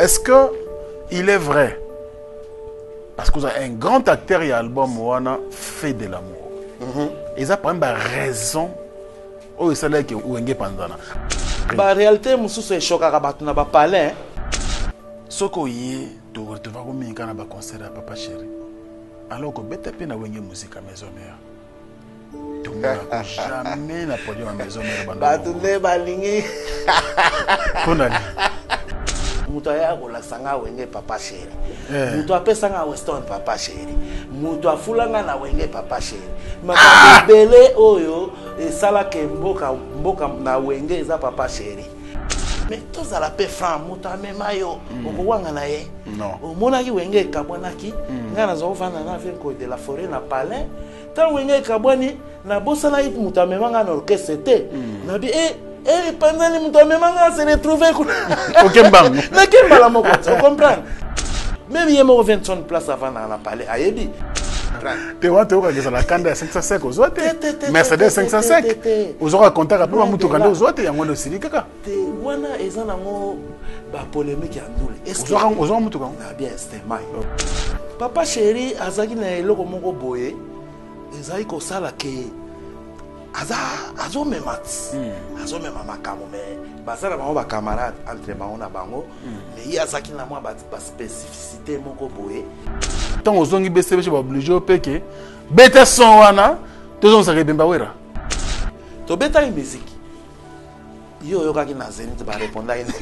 est-ce que il est vrai? Parce que vous avez un grand acteur et album Wana fait de l'amour. Et ça, par exemple, raison. Oh, c'est là que vous avez pendant. La réalité, c'est choc à rabattre na ba palais. Ce que vous tu vas vous mettre dans un concert à Papa Chéri. Alors que vous avez fait une musique à maison mère. Tu n'as jamais na produit à maison mère. Batune balingi. Konani. Mutu aya kolasanga wenge Papa Chéri. Mutu apesanga Weston Papa Chéri. Mutu afulanga na wenge Papa Chéri. Makambo bele oyo esala ke mboka na wenge eza Papa Chéri. Mais tous à la paix franc, muta mema yo, okowanga na ye. Non. Omonaki wenge kabwanaki, nga na zo vana na venko de la forêt na palais. Tant wenge kabwani na bosana it muta mema nga na orchestre te. Na bi pendant les muta mema nga se retrouver OK bang. Na kembala moko, tu comprends? Même yemo 20 place avant na palais ayebi. Tu vois, tu as la cande à 505 aux autres. Mercedes 505. Aux autres compteurs à peu mutu kande aux autres et en aussi kaka. Wana ezana mo ba polémique ya ndule. Est-ce que aux autres mutu kande? Ah bien, c'était mai. Papa Chéri azaki na eloko moko boye. Ezali ko sala ke azo memat. Azo mema makamo mais basala bango ba camarade entre bango na bango. Mais il azaki na moi ba spécificité moko boye. Tant aux ongi BCB je vais obliger au péké bête son wana tous on s'arrête bemba wera to beta musique yo kaki na zenith ba répondre ine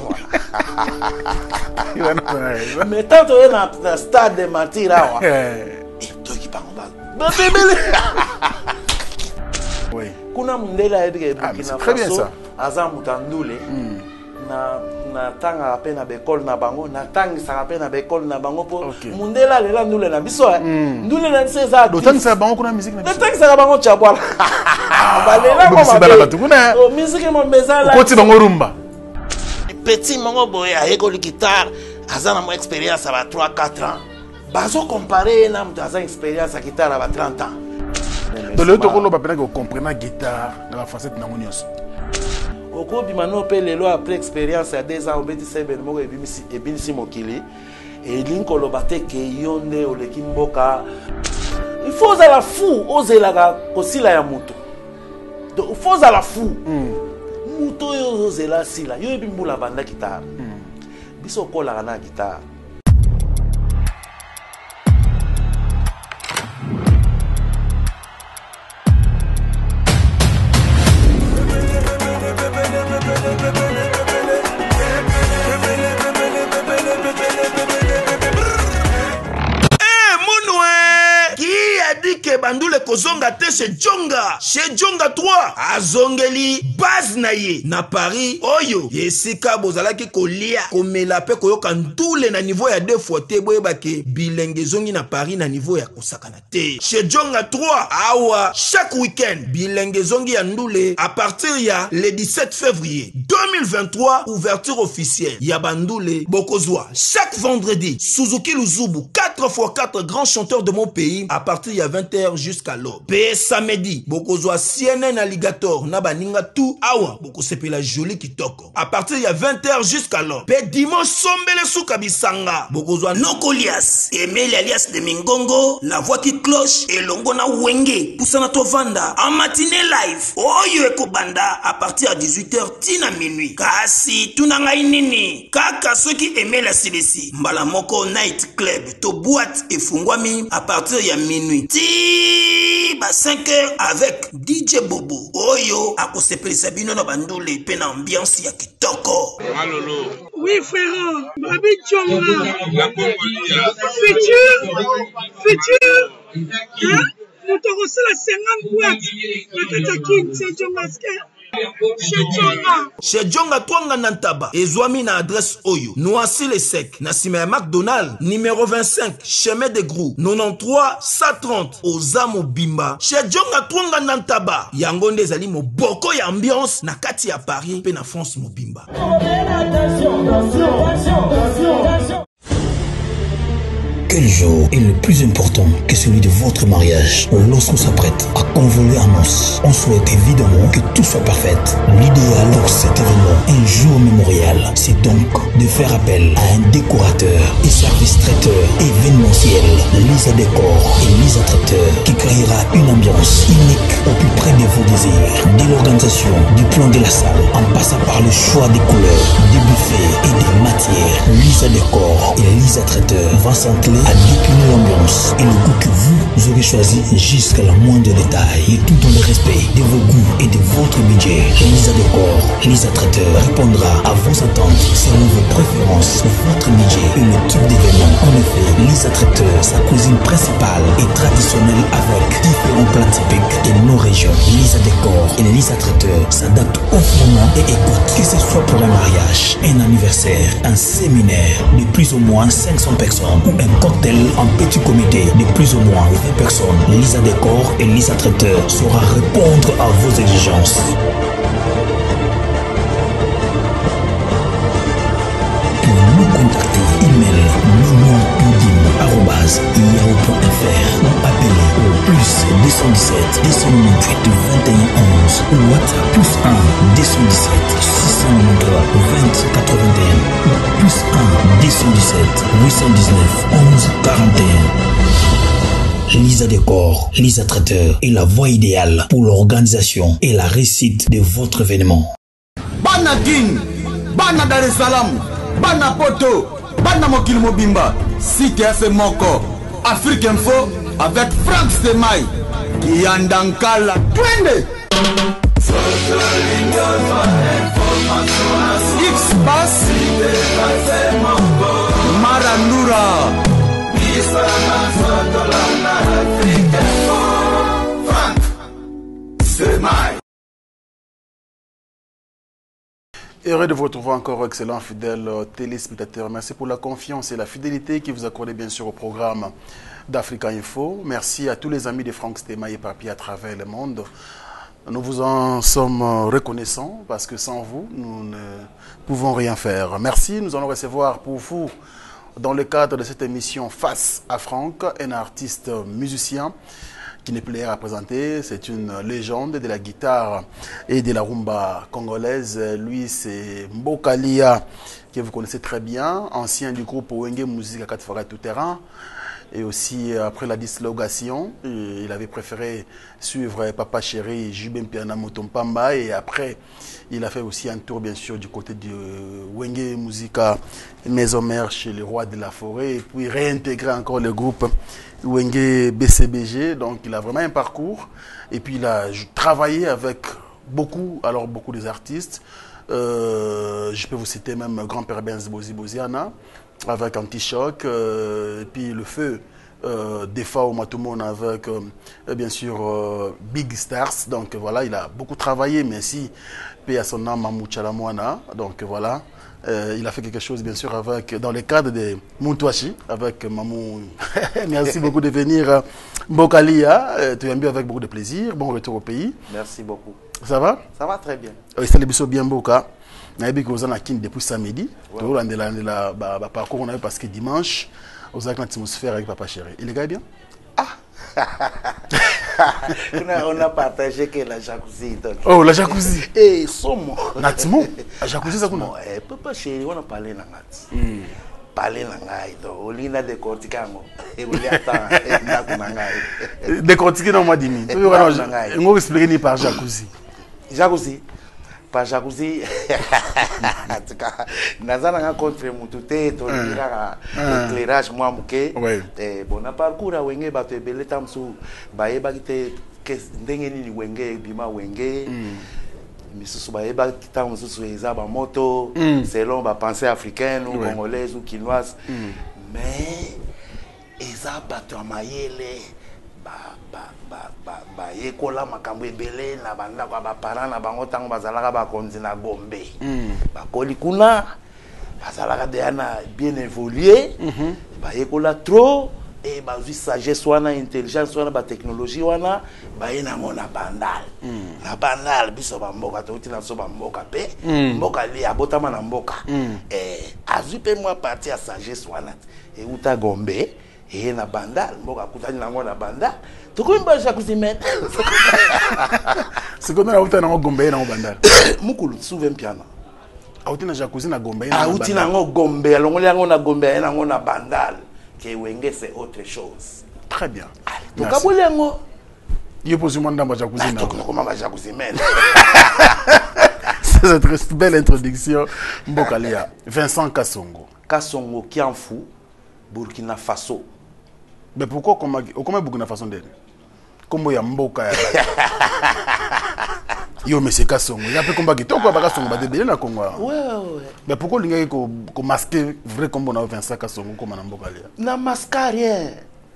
wana mais tant to na stade de Matira wa to ki bango ba bebele oui kuna mundela edike Burkina Faso azam mutandule na tanga apena bekol na bango na tangisa apena bekol na bango po mundela lela ndule na biso ndule na seza do tangisa bango kuna musique na biso tangisa bango chabwala balela ko ba o musique mo bezala ko ti bango rumba petit mongo boy ayeko li guitare azana mo expérience à 3-4 ans bazo comparer na mtu azana expérience à guitare à 30 ans do le to ko lo ba pena ko comprendre guitare na la facette na ngonyos. Oko bimano pe lelo après expérience à 2 ans obeti sebe moko ebimisi mokili et linkolo bateke yonde oleki mboka il faut à la fou ozelaka kosila ya muto donc il faut à la fou muto yo ozela sila yo ebimbula banda guitare biso kola na guitare. Bandule kozonga te chez Djonga 3 azongeli base na ye na Paris oyo yesika bozalaki kolia komela pe koyoka ndule na niveau ya 2 fois te boyebake bilenge zongi na Paris na niveau ya kosakana te chez Djonga 3 awa chaque week-end bilenge zongi ya ndule à partir ya le 17 février 2023 ouverture officielle ya bandule bokozwa chaque vendredi Suzuki Luzubu 4x4 grands chanteurs de mon pays à partir ya 20h jusqu'à l'aube. Pe samedi, bokozwa CNN Alligator na baninga tout awa boko sepela joli kitoko. À partir ya 20h jusqu'à l'aube. Pe dimanche sombele souka bisanga. Bokozwa Nokolias, Emile alias de Mingongo, la voix qui cloche et longo na wenge. Poussana tovanda en matinée live. Oyo ekobanda à partir à 18h tina minuit. Kasi tunanga inini. Kaka ceux qui aimaient la CDC. Mbala moko night club to boîte et fungwami à partir ya minuit. Ba 5h avec DJ Bobo oyo akosepelisa bino na bandule pe na ambiance ya kitoko. Malolo. Oui frère, Babi Djonga. Futur. Hein? Nous te reçons la 50 boîtes. La Katakin, c'est Djonga. Chez Djonga Twanga Nantaba, Ezwami na adresse Oyo, Noisy le Sec, Nassime McDonald, numéro 25, chemin de Grou, 93 130, Ozamo Bimba. Chez Djonga Twanga Nantaba, Yangonde Zali mo boko ya ambiance, na kati ya Paris, pe na France mo Bimba. Que Quel jour est le plus important que celui de votre mariage? Lorsqu'on s'apprête à convoler un noces, on souhaite évidemment que tout soit parfait. L'idéal pour cet événement, un jour mémorial, c'est donc de faire appel à un décorateur et service traiteur événementiel, Lisa Décor et Lisa Traiteur, qui créera une ambiance unique au plus près de vos désirs. Dès l'organisation du plan de la salle, en passant par le choix des couleurs, des buffets et des matières, Lisa Décor et Lisa Traiteur vont s'atteler à décliner l'ambiance et le goût que vous aurez choisi jusqu'à la moindre détail, et tout dans le respect de vos goûts et de votre budget. Lisa Décor, Lisa Traiteur répondra à vos attentes selon vos préférences, votre budget et le type d'événement. En effet, Lisa Traiteur, sa cuisine principale et traditionnelle avec différents plats typiques de nos régions. Lisa Décor et Lisa Traiteur s'adaptent au format et écoutent, que ce soit pour un mariage, un anniversaire, un séminaire de plus ou moins 500 personnes ou un cocktail en petit comité de plus ou moins 20 personnes. Lisa Décor et Lisa Traiteur saura répondre à vos exigences. Pour nous contacter, email mimontoudim@yahoo.fr ou appelez au plus 217 298 21 11 ou WhatsApp plus 1 217 693 20 81 ou plus 1 217 819 11 41. Lisa Décor, Lisa Traiteur est la voie idéale pour l'organisation et la réussite de votre événement. Bana King, Bana Dar es Salaam, Bana Poto, Bana Mokil Mobimba, Cité Moko, Afrique Info avec Frank Stemai, Yandankala, Twende. X-Bass, Marandura. Heureux de vous retrouver encore, excellent fidèle téléspectateur. Merci pour la confiance et la fidélité que vous accordez bien sûr au programme d'Africa Info. Merci à tous les amis de Frank Stemai éparpillés à travers le monde. Nous vous en sommes reconnaissants parce que sans vous, nous ne pouvons rien faire. Merci, nous allons recevoir pour vous, dans le cadre de cette émission Face à Franck, un artiste musicien qui n'est plus à présenter. C'est une légende de la guitare et de la rumba congolaise. Lui, c'est Mbokalia, que vous connaissez très bien, ancien du groupe Wenge Musique à 4 Forêts Tout Terrain. Et aussi, après la dislogation, il avait préféré suivre Papa Chéri, Jubin Piana Motompamba. Et après, il a fait aussi un tour, bien sûr, du côté de Wenge Musica Maison Mère chez le roi de la forêt. Et puis réintégrer encore le groupe Wenge BCBG. Donc, il a vraiment un parcours. Et puis, il a travaillé avec beaucoup des artistes. Je peux vous citer même Grand-Père Benz Bozi Boziana, avec Anti-Choc, et puis le feu Defa au Matumon avec bien sûr Big Stars. Donc voilà, il a beaucoup travaillé, mais si paix à son nom Mamou Chalamouana. Donc voilà, il a fait quelque chose bien sûr avec, dans le cadre de Muntwashi avec Mamou. Merci beaucoup de venir Mbokalia, tu viens bien avec beaucoup de plaisir. Bon retour au pays. Merci beaucoup. Ça va? Ça va très bien. Ça les biso bien Mboka. Naïbi que vous en avez depuis samedi. Tout le monde parcours on a eu parce que dimanche, vous avez une atmosphère avec Papa Chéri. Il est gars bien? Ah. on a partagé que la jacuzzi. Donc. Oh la jacuzzi. Eh somo. Natimo. La jacuzzi ça qu'on a. Papa Chéri on a parlé na ngati. Parler na ngai donc olina de corticango et oli attend na ko ngai. De cortiquer dans moi dimi. Tu vas nous expliquer ni par jacuzzi. Jacuzzi. Par jacuzzi, nazana nga contre mutute to lira éclairage moi muke bon na parcours a Wenge bato ebele tamsu baye bakite ndenge nini Wenge bima Wenge misusu baye bakita misusu eza ba moto selon ba pensée africaine ou congolaise ou quinoise mais eza bato amayele yekola makambo ebele na banda kwa ba parents na bango tango bazalaka ba konzi na Gombe bakoli kuna bazalaka deana bien évolué yekola trop et bazui sagesse wana intelligence wana ba technologie wana bayena ngona bandal na bandal biso ba mboka to tina so ba mboka pe mboka li abotama na mboka azui pe moi parti à sagesse wana et uta Gombe et na bandal mboka kutani nango na bandal tokoimba jacuzzi men c'est comme na uta na gombe na bandal mukulu souven piano auti na jacuzzi na gombe na auti na ngo gombe alongoli yango na gombe na ngo na bandal ke wenge c'est autre chose. Très bien. Donc kaboli yango yo pose moi ndamba jacuzzi na comment va jacuzzi men. C'est une très belle introduction Mbokalia. Vincent Kassongo. Kassongo Kianfou, Burkina Faso. Mais pourquoi comment Burkina Faso d'elle? Comment ya Mboka ya? Yo monsieur Kassongo, il y a peu combat qui toko ba Kassongo ba débélé na Congo. Ouais. Mais pourquoi linga ko masquer vrai combo na Vincent Kassongo comme na Mbokalia? Na mascarien.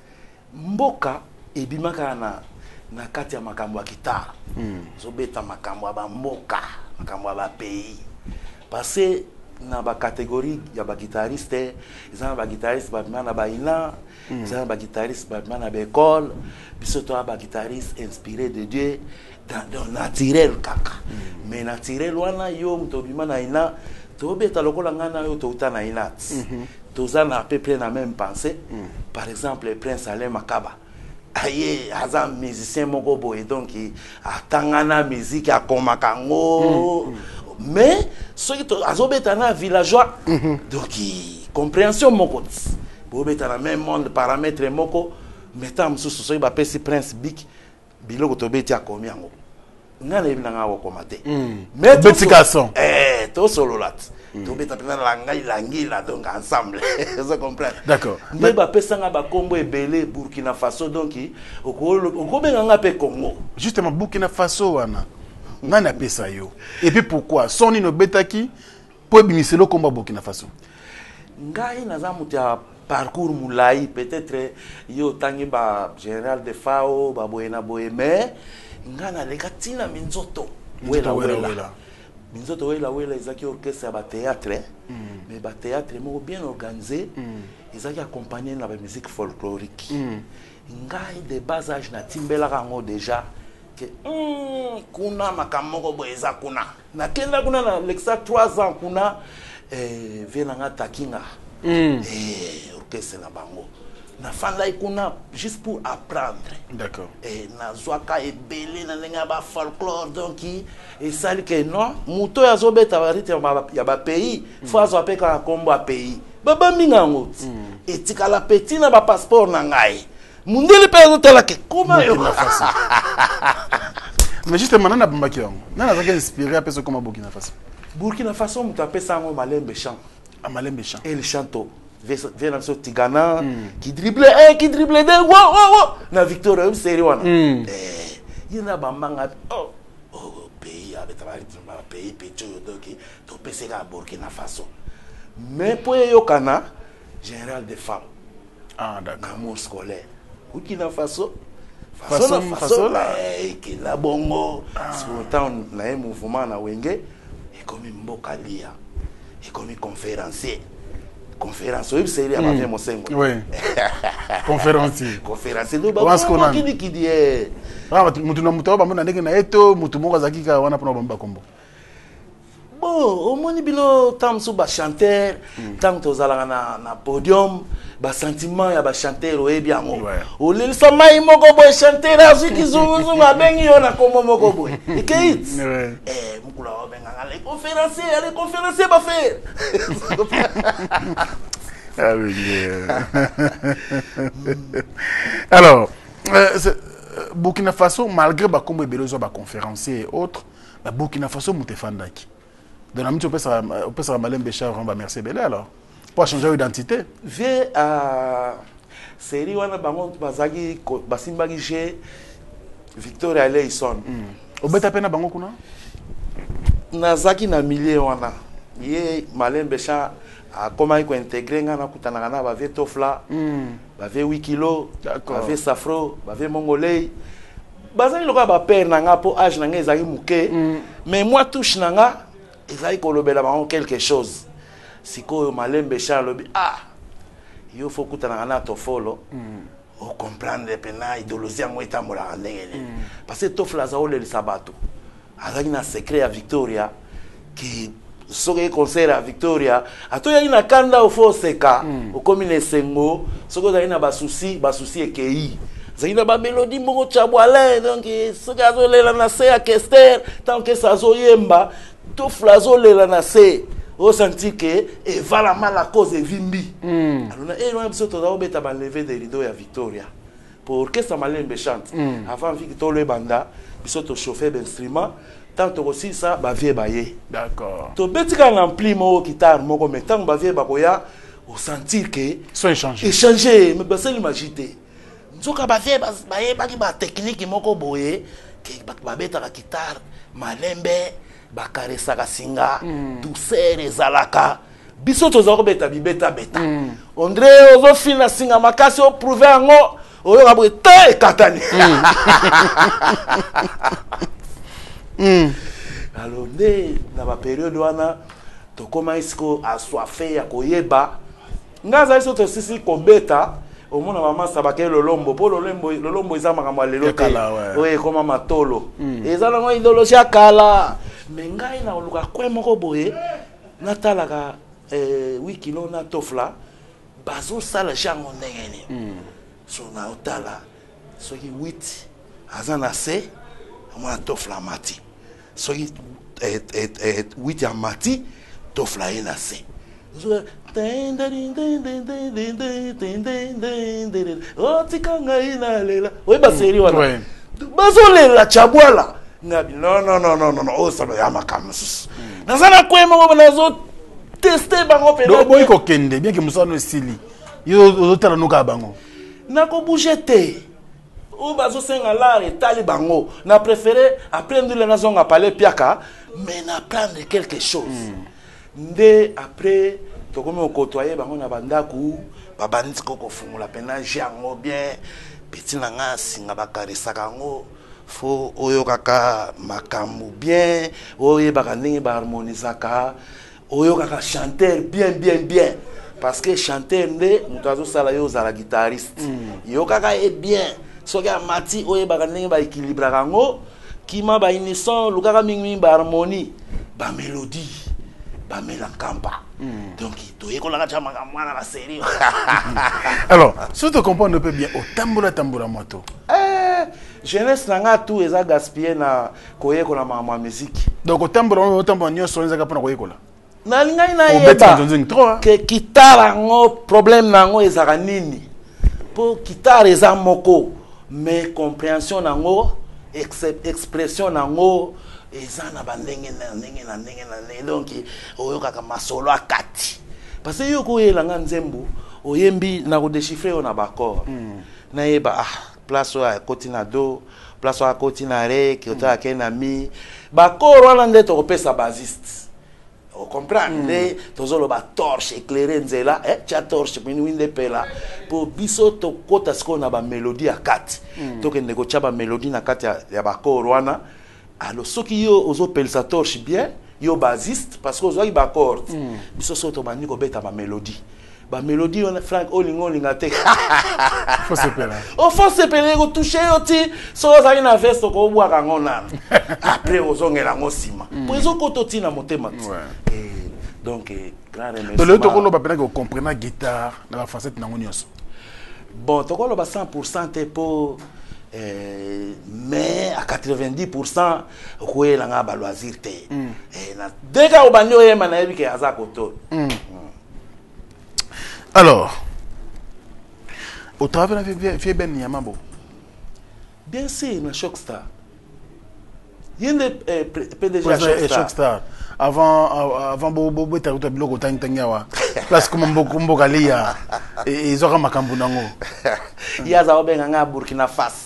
Mboka ebimaka na kati ya makambo ya guitare. Zobeta makambo ya mboka, makambo ya pays. Parce que na ba catégorie ya ba guitariste, ils ont ba guitariste ba na ba ina, ils ont ba guitariste ba na ba école, biso to ba guitariste inspiré de Dieu dans naturel kaka. Mais naturel wana yo mtobima na ina, to beta lokola ngana yo to uta na ina. Tous en à peu près la même pensée. Par exemple, le prince Alain Makaba. Aïe, un musicien Mogobo et donc il a la musique à Komakango. Mais ceux qui sont un villageois, donc compréhension Moko. Pour être dans le même monde, paramètres Moko, mettant sous ce qui prince Bik, Bilo Tobeti à Komiango. N'a les blancs au comité. Mais petit garçon. Tout solo là. Tout bête la donc ensemble. Vous comprenez? D'accord. Mais bah pesanga ba Congo et Belé Burkina Faso donc au Benanga pe Congo. Justement Burkina Faso wana. Nana pesa yo. Et puis pourquoi Soni no betaki pour bimiselo combat Burkina Faso. Ngai naza mutia parcours moulai peut-être yo tangi ba général de Fao ba boyena boyeme ngana lekatina minzoto. Wela. Minzoto wela ezaki orchestre ba théâtre mais ba théâtre bien organisé ezaki accompagné na ba musique folklorique ngai de bas âge na timbela rango déjà que kuna makamoko boeza kuna na kenda kuna na lexa 3 ans kuna venanga takinga orchestre na bango na fanda kuna juste pour apprendre. D'accord. Et na zwaka e belé na lenga ba folklore donc et ça que non muto ya zobeta barite ya ba pays faut azope ka kombo a pays baba mingango et tika la petit na ba passeport na ngai mundeli pe azotela ke comment yo. Mais justement nana bambaki yango nana zaki inspiré apeso comme Burkina Faso. Burkina Faso muto apesa ngo Malembe Chant. Malembe Chant. Et le chanto vient sur Tigana qui dribblait de wow na Victor série wana il na bambanga pays avec pays petit donc to pese ka Burkina Faso mais pour yokana général de femmes d'accord amour scolaire Burkina Faso là qui la bongo pourtant na un mouvement na wenge et comme Mbokalia et comme conférencier oui c'est là avec mon sengo oui conférencier donc ba qui dit mutu na mutu ba mona ndenge na eto mutu moko zakika wana pona bamba kombo bon au moni bino tamsu ba chanteur tant tozalanga na podium ba sentiment ya ba chanteur o bien o le samai moko boy chanteur aziki zungu abengi yo na kombo moko boy ikeit mukula o benga les conférenciers ba faire. Ah oui. Alors Burkina Faso malgré ba kombo belozo ba conférencier et autres ba Burkina Faso mutefandaki. Dans la minute on peut ça Malembe Chant on va merci belé alors pour changer d'identité. Ve série wana bango bazaki basimbaki chez Victor Aleison. Obeta pena bango kuna nazaki na milieu wana ye Malembe Chant a comment il intégrer ngana kutana na ba ve tofla ba ve 8 kilo ba ve safro ba ve mongolais bazali loka ba père nanga po âge nanga ezali muke mais moi touche nanga ezali kolobela bango quelque chose siko Malembe Chant lobi yo faut kutana na tofolo o comprendre pena idéologie ngo etamola ndenge parce que tofla za ole le sabato azali na secret ya Victoria qui soki concert à Victoria atoyaki na kanda ofo seka okomi na esengo soki ozali na basusi ekei zali na bamélodie moko tchabwale donc soki azolela na se ya kester tant que azoyemba tofula azolela na se osanti ke evala mala cause evimbi alors biso toza kobeta baleve de rideau ya Victoria pour orchestre malembe chante avant viki tolebanda biso tochauffe d'instrument tant aussi ça bavie baye d'accord to betika na ampli mo guitare moko mais tant bavie bakoya au sentir que soit échanger mais baseli magité nzoka bavie baye baki ba technique moko boye ke babeta ka guitare malembe bakaresaka singa douceur ezalaka biso toza kobeta bibeta beta André ozofina singa makasi o prouver yango oyo kabwe te katani alors nde na ba période wana tokoma isiko assoiffé ya koyeba ngaza iso tosisi kobeta omona mama sabake lolombo po lolombo eza makambo ya lelo te oye koma matolo eza nango idéologie ya kala me ngai na oluka kwe moko boye natalaka wikilo na tofla bazosala jango ndenge nini so na otala soki 8 aza na se mwana tofla mati soki 8 ya mati tofla ye na se otika ngai nalela oyeba seri wana bazolela chabwala ngabi non osalo ya makambo susu naza na kwema moko nazo teste bango pena boyi kokende bien que musano esili yo ozotala nuka bango nakobouge te o bazosenga lare etali bango na préféré apprendre le nazonga parler piaka mais na prendre quelque chose nde après tokomi okotoye bango na bandaku babandisi kokofungula pena jango bien peti na nga singa bakaresaka yango fo oyo kaka makambo bien oyebaka ndenge baharmonisaka oyo kaka chanteur bien parce que chanteur nde moto azosala yo ozala guitariste yo kaka e bien soki amati oyebaka ndenge baéquilibraka yango kima baunison lukaka mingimingi baharmonie bamélodie bamelakampa donc toyekolaka tya makambo wana baseri alors si tu comprends un peu bien otambola moto jeunesse na nga tout eza gaspillé na koyekola makambo ya musique donc otambola nyonso ezaka mpona koyekola nalingai nayeba ke kitare yango problème na yango ezaka nini mpo kitare eza moko mais compréhension na yango expression na yango eza na bandenge na ndenge donc oyokaka masolo akati parce que yo koyelanga nzembo oyembi na kodéchiffrer yo na baccord nayeba place oyo akoti na do place oyo akoti na re kioto ake na mi baccord wana nde tokopesa basiste ocomprendre tozoloba torche éclairé nzela tia torche peni winde pela po biso tokota sikoyo na bamélodie ya kati tokende kotia bamélodie na kati ya baccord wana alors soki yo ozopelisa torche bien yo basiste parce que ozwaki baccord biso so tobandi kobeta bamélodie wana Frank olinga te faut sepela kotouche yo ti so ozali na veste okobwaka yango nana après ozongela yango nsima po ezokota otina motema ti donc grand remerciement le tokoloba mpena kokomprena guitare na bafacette nango nyonso bon tokoloba 100% te po mais à 90% okoyelanga baloisir te deka obandi oyemba nayebi ke aza koto alors au travail avec Ben Niamabo bien sûr na Shockstar yende PDG à Shockstar avant bobo taruta biloko tantangawa place comme mboka lia et zoka makambu nango yaza obenga nga Burkina Faso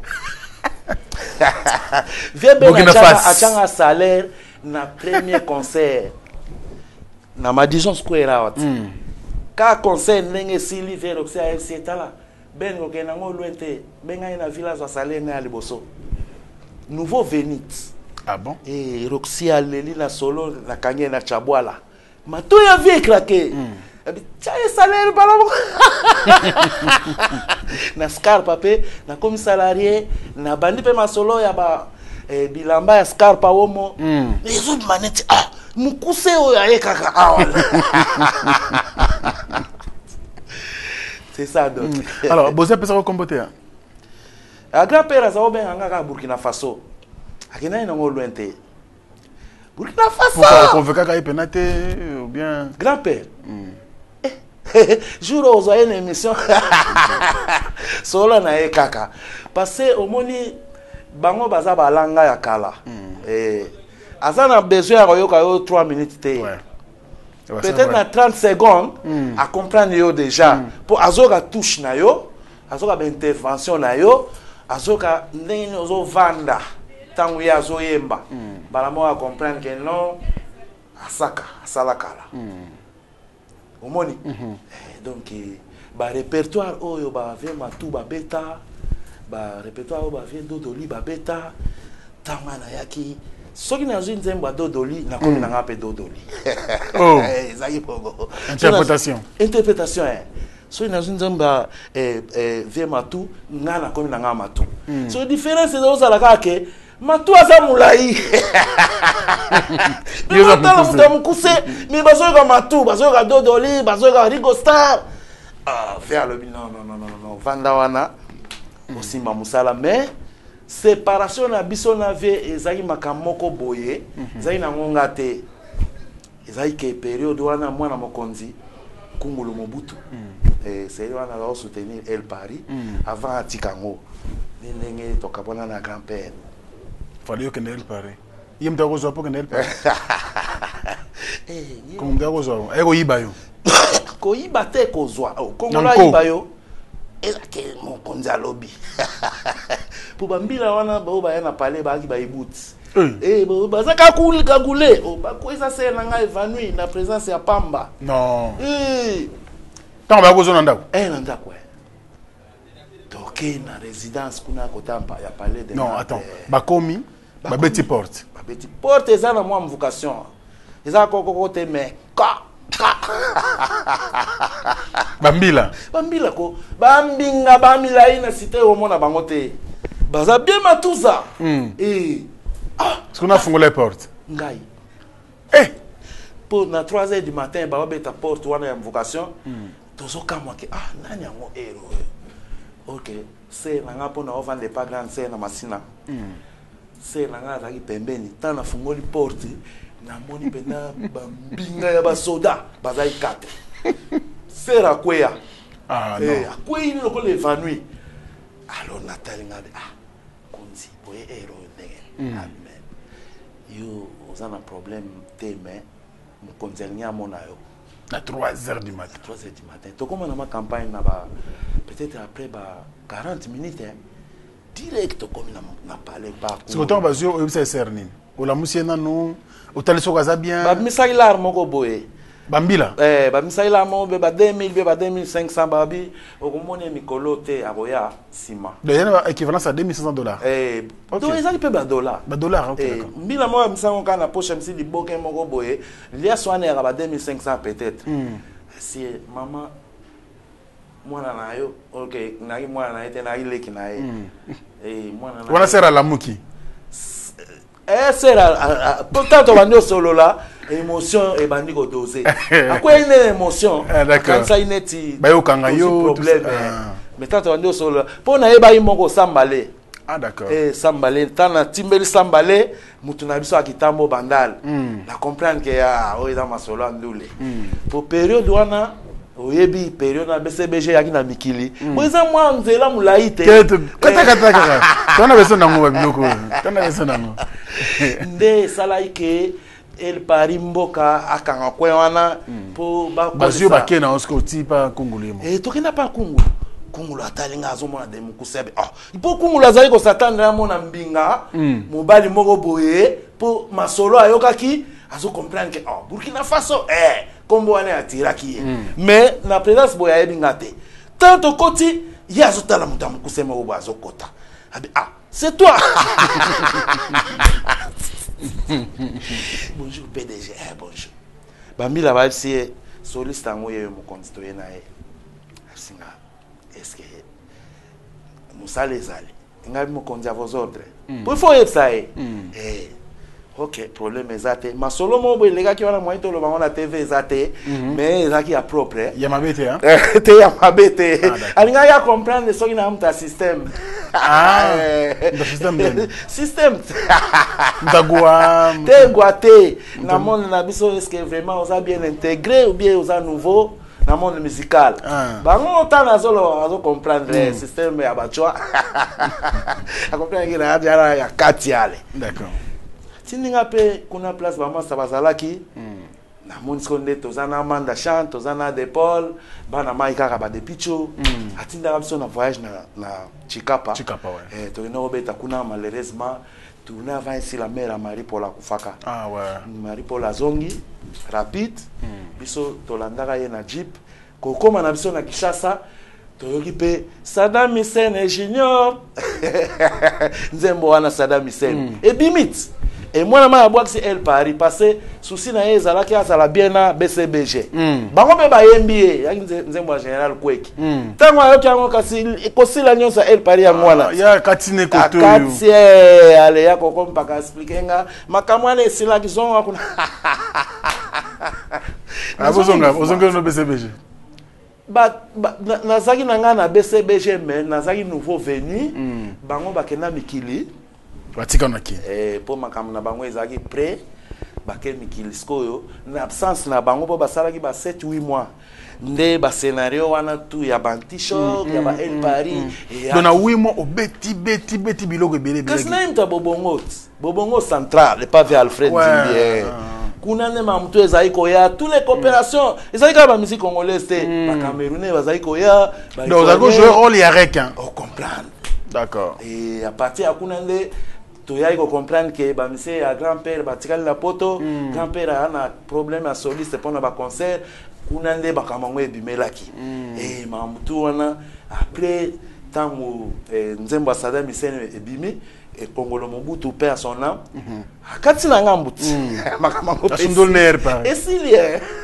viens ben achanga salaire na premier concert na Madison Square out ka concert ndenge sili vers Roxy AFC tala ben okena ngo lointe benga ina village wa salaire na liboso nouveau vénit ah bon et Roxy aleli na solo na kanye na chabwala mato ya vie craqué tiens salaire balabo na scarpa pe na comme salarié na bandi pe masolo ya ba bilamba ya scarpa womo les autres manettes mukuse oyo aye kaka awa. C'est ça donc. Alors, Bozé peut se comporter. Un grand-père a bien à Burkina Faso. Akina ina ngo lointé. Burkina Faso. Pourquoi convoquer kay penate ou bien grand-père. Jour aux une émission. Solo na e kaka. Parce que au moni bango baza balanga ya kala. Azana besoin ya koyoka yo 3 minutes te. Ouais. Peut-être na 30 secondes à comprendre yo déjà. Pour azoka touche na yo, azoka ba intervention na yo, azoka ndenge ozo vanda tangu ya zo yemba. Bala mo a comprendre que non asaka asala kala. Omoni. Donc ba répertoire oyo ba ve matu ba beta, ba répertoire oyo ba ve dodoli ba beta, tanga na yaki soki na zwi nzembo dodoli na komi na ngape dodoli. Oh. Ezaki pogo. Interprétation. Interprétation soki na zwi nzembo ve matu nga na komi na nga matu. So différence ezozala kaka ke matu aza mulai. Yo tala muta mukuse mi bazoyoka matu bazoyoka dodoli bazoyoka Rigo Star. Faire le non vanda wana osimba musala mais séparation na biso na vie ezaki makamoko boye ezaki na ngonga te ezaki ke période wana mwana mokonzi Kungulu Mobutu c'est wana va soutenir El Paris avant atikango ndenge tokabona na grand-père fallait que El Paris yim ta kozo pour que El Paris comme ta kozo ego yibayo ko yibate kozwa kongola yibayo elake mokonzi alobi pour bambila wana ba ba na parler ba ki ba ibuti ba za kakule ba ko esa se na nga évanoui na présence ya Pamba non tant ba kozo na ndako na ndako toke na résidence kuna kotampa ya parler de non attends ba komi ba beti porte eza na moi vocation eza kokoko te mais Bambila ko bambinga bamila ina cité au mona bango te baza bien matuza est-ce qu'on a fongolé la porte ngai pour na 3h du matin ba beta porte wana ya vocation tozoka moi ke nani yango ero OK c'est na ngapo na ovande pas grande c'est na masina c'est na ngata ki pembeni tana fongoli porte na moni pena bambinga ya basoda bazai kate sera kwea non akwei loko le vanui alors Nathalie ngade konzi boye ero ndenge yo ozana problème te mais mokonzi nya mona yo à 3h du matin to comme na ma campagne na ba peut-être après ba 40 minutes direct comme na parler ba c'est quand on va sur c'est cernin ou la musiena non otali sokaza bien ba misaki lar moko boye bambila ba misaki lar mo be ba 2000 be ba 2500 babi okomoni mikolo te aboya sima donc il y a équivalence à $2500 donc ezali pe ba dollar OK d'accord mbila mo misango kana poche msi di boke moko boye lia swana ya ba 2500 peut-être si maman mwana na yo OK naki mwana na ete na ileki na ye mwana na wana sera la muki sera pourtant to bandi solo la émotion et bandi ko doser akwa une émotion quand ça ineti ba yo kanga yo problème mais tant to bandi solo pour na yeba imoko sambale d'accord sambale tana timbeli sambale mutu na biso akitambo bandal na comprendre que o eza masolo andule pour période wana oyebi période na BCBG yaki na mikili boza mwa nzela mulai te kata tona beso na ngwa biloko tona beso na ngwa nde sala ike El Paris mboka akanga kwe wana po ba bazio bakena osko tipa kongolemo tokena pa kungulu atalinga azomona de mukusebe ipo kungulu azali ko satana mona mbinga mobali moko boye po masolo ayokaki azo comprendre que Burkina Faso kombo wana atiraki mais na présence boya yebinga te tanto koti yazo tala mutamu kusema obo azokota c'est toi. Bonjour PDG, bonjour. Bambila va si soliste en moyen mon constitué na singa. Est-ce que Moussa les allez? Inga mo conduit à vos ordres. Pour faut être ça Ok, problème ezate. Ma solo mobo les gars qui ont moyen de le la TV ezate, mais ezaki ya propre. Ya mabete hein. Te ya mabete. Alinga ya comprendre ce qui na un système. Ah. Le système bien. Système. Dagua. Te guate. Na monde na biso est-ce que vraiment on a bien intégré ou bien on a nouveau dans le monde musical. Bango tant na solo comprendre le système ya bachwa. A comprendre que na ya katiale. D'accord. Tindinga pe kuna place ba masa bazalaki na monsko nde tozana manda chant tozana d'épaule bana maika ka ba de picho atinda biso na voyage na Chikapa ouais. To ino beta kuna malheureusement tourner avant ici la mère Marie Paula kufaka ouais. Marie Paula zongi rapide biso tolandaka ye na jeep kokoma na biso na Kishasa toyoki pe Saddam Hussein Junior nzembo wana Saddam Hussein et bimit. Et moi, je bois que elle Paris parce que souci na ezala ki azala bien na BCBG. Bango pe ba NBA, ya nzembo général kweki. Tango ayoki yango kasi ekosila nyonso elle Paris ya mwana. Ya katine koto. Kati ale ya koko mpaka expliquer nga makamwa ale sila kizongo kuna. Ozonga no BCBG. Nazaki nanga na BCBG mais nazaki nouveau venu. Bango bakenda mikili. Batika na ki po makambo na bango ezaki prêt bakel mikili skoyo na absence na bango po basalaki ba 7-8 mois nde ba scénario wana tout ya bantisho ya ba El Paris dona 8 mois obeti biloko ebele kasi na imta bobongo central le pavé Alfred Zimbier kuna ne mamtu ezali koya tous les coopérations ezali ka ba musique congolaise ba Camerounais bazali koya ba donc ça jouer rôle ya rek hein on comprendre d'accord et à partir ya kuna nde toyai ko comprendre que ba monsieur ya grand-père batikali la poto grand-père a un problème à soliste pendant ba concert kuna nde bakamango ebimelaki et mamtu wana après tango nzembo Saddam Hussein ebimi et Congolo Mobutu perd son âme akati na ngambuti makamango asundolner par et s'il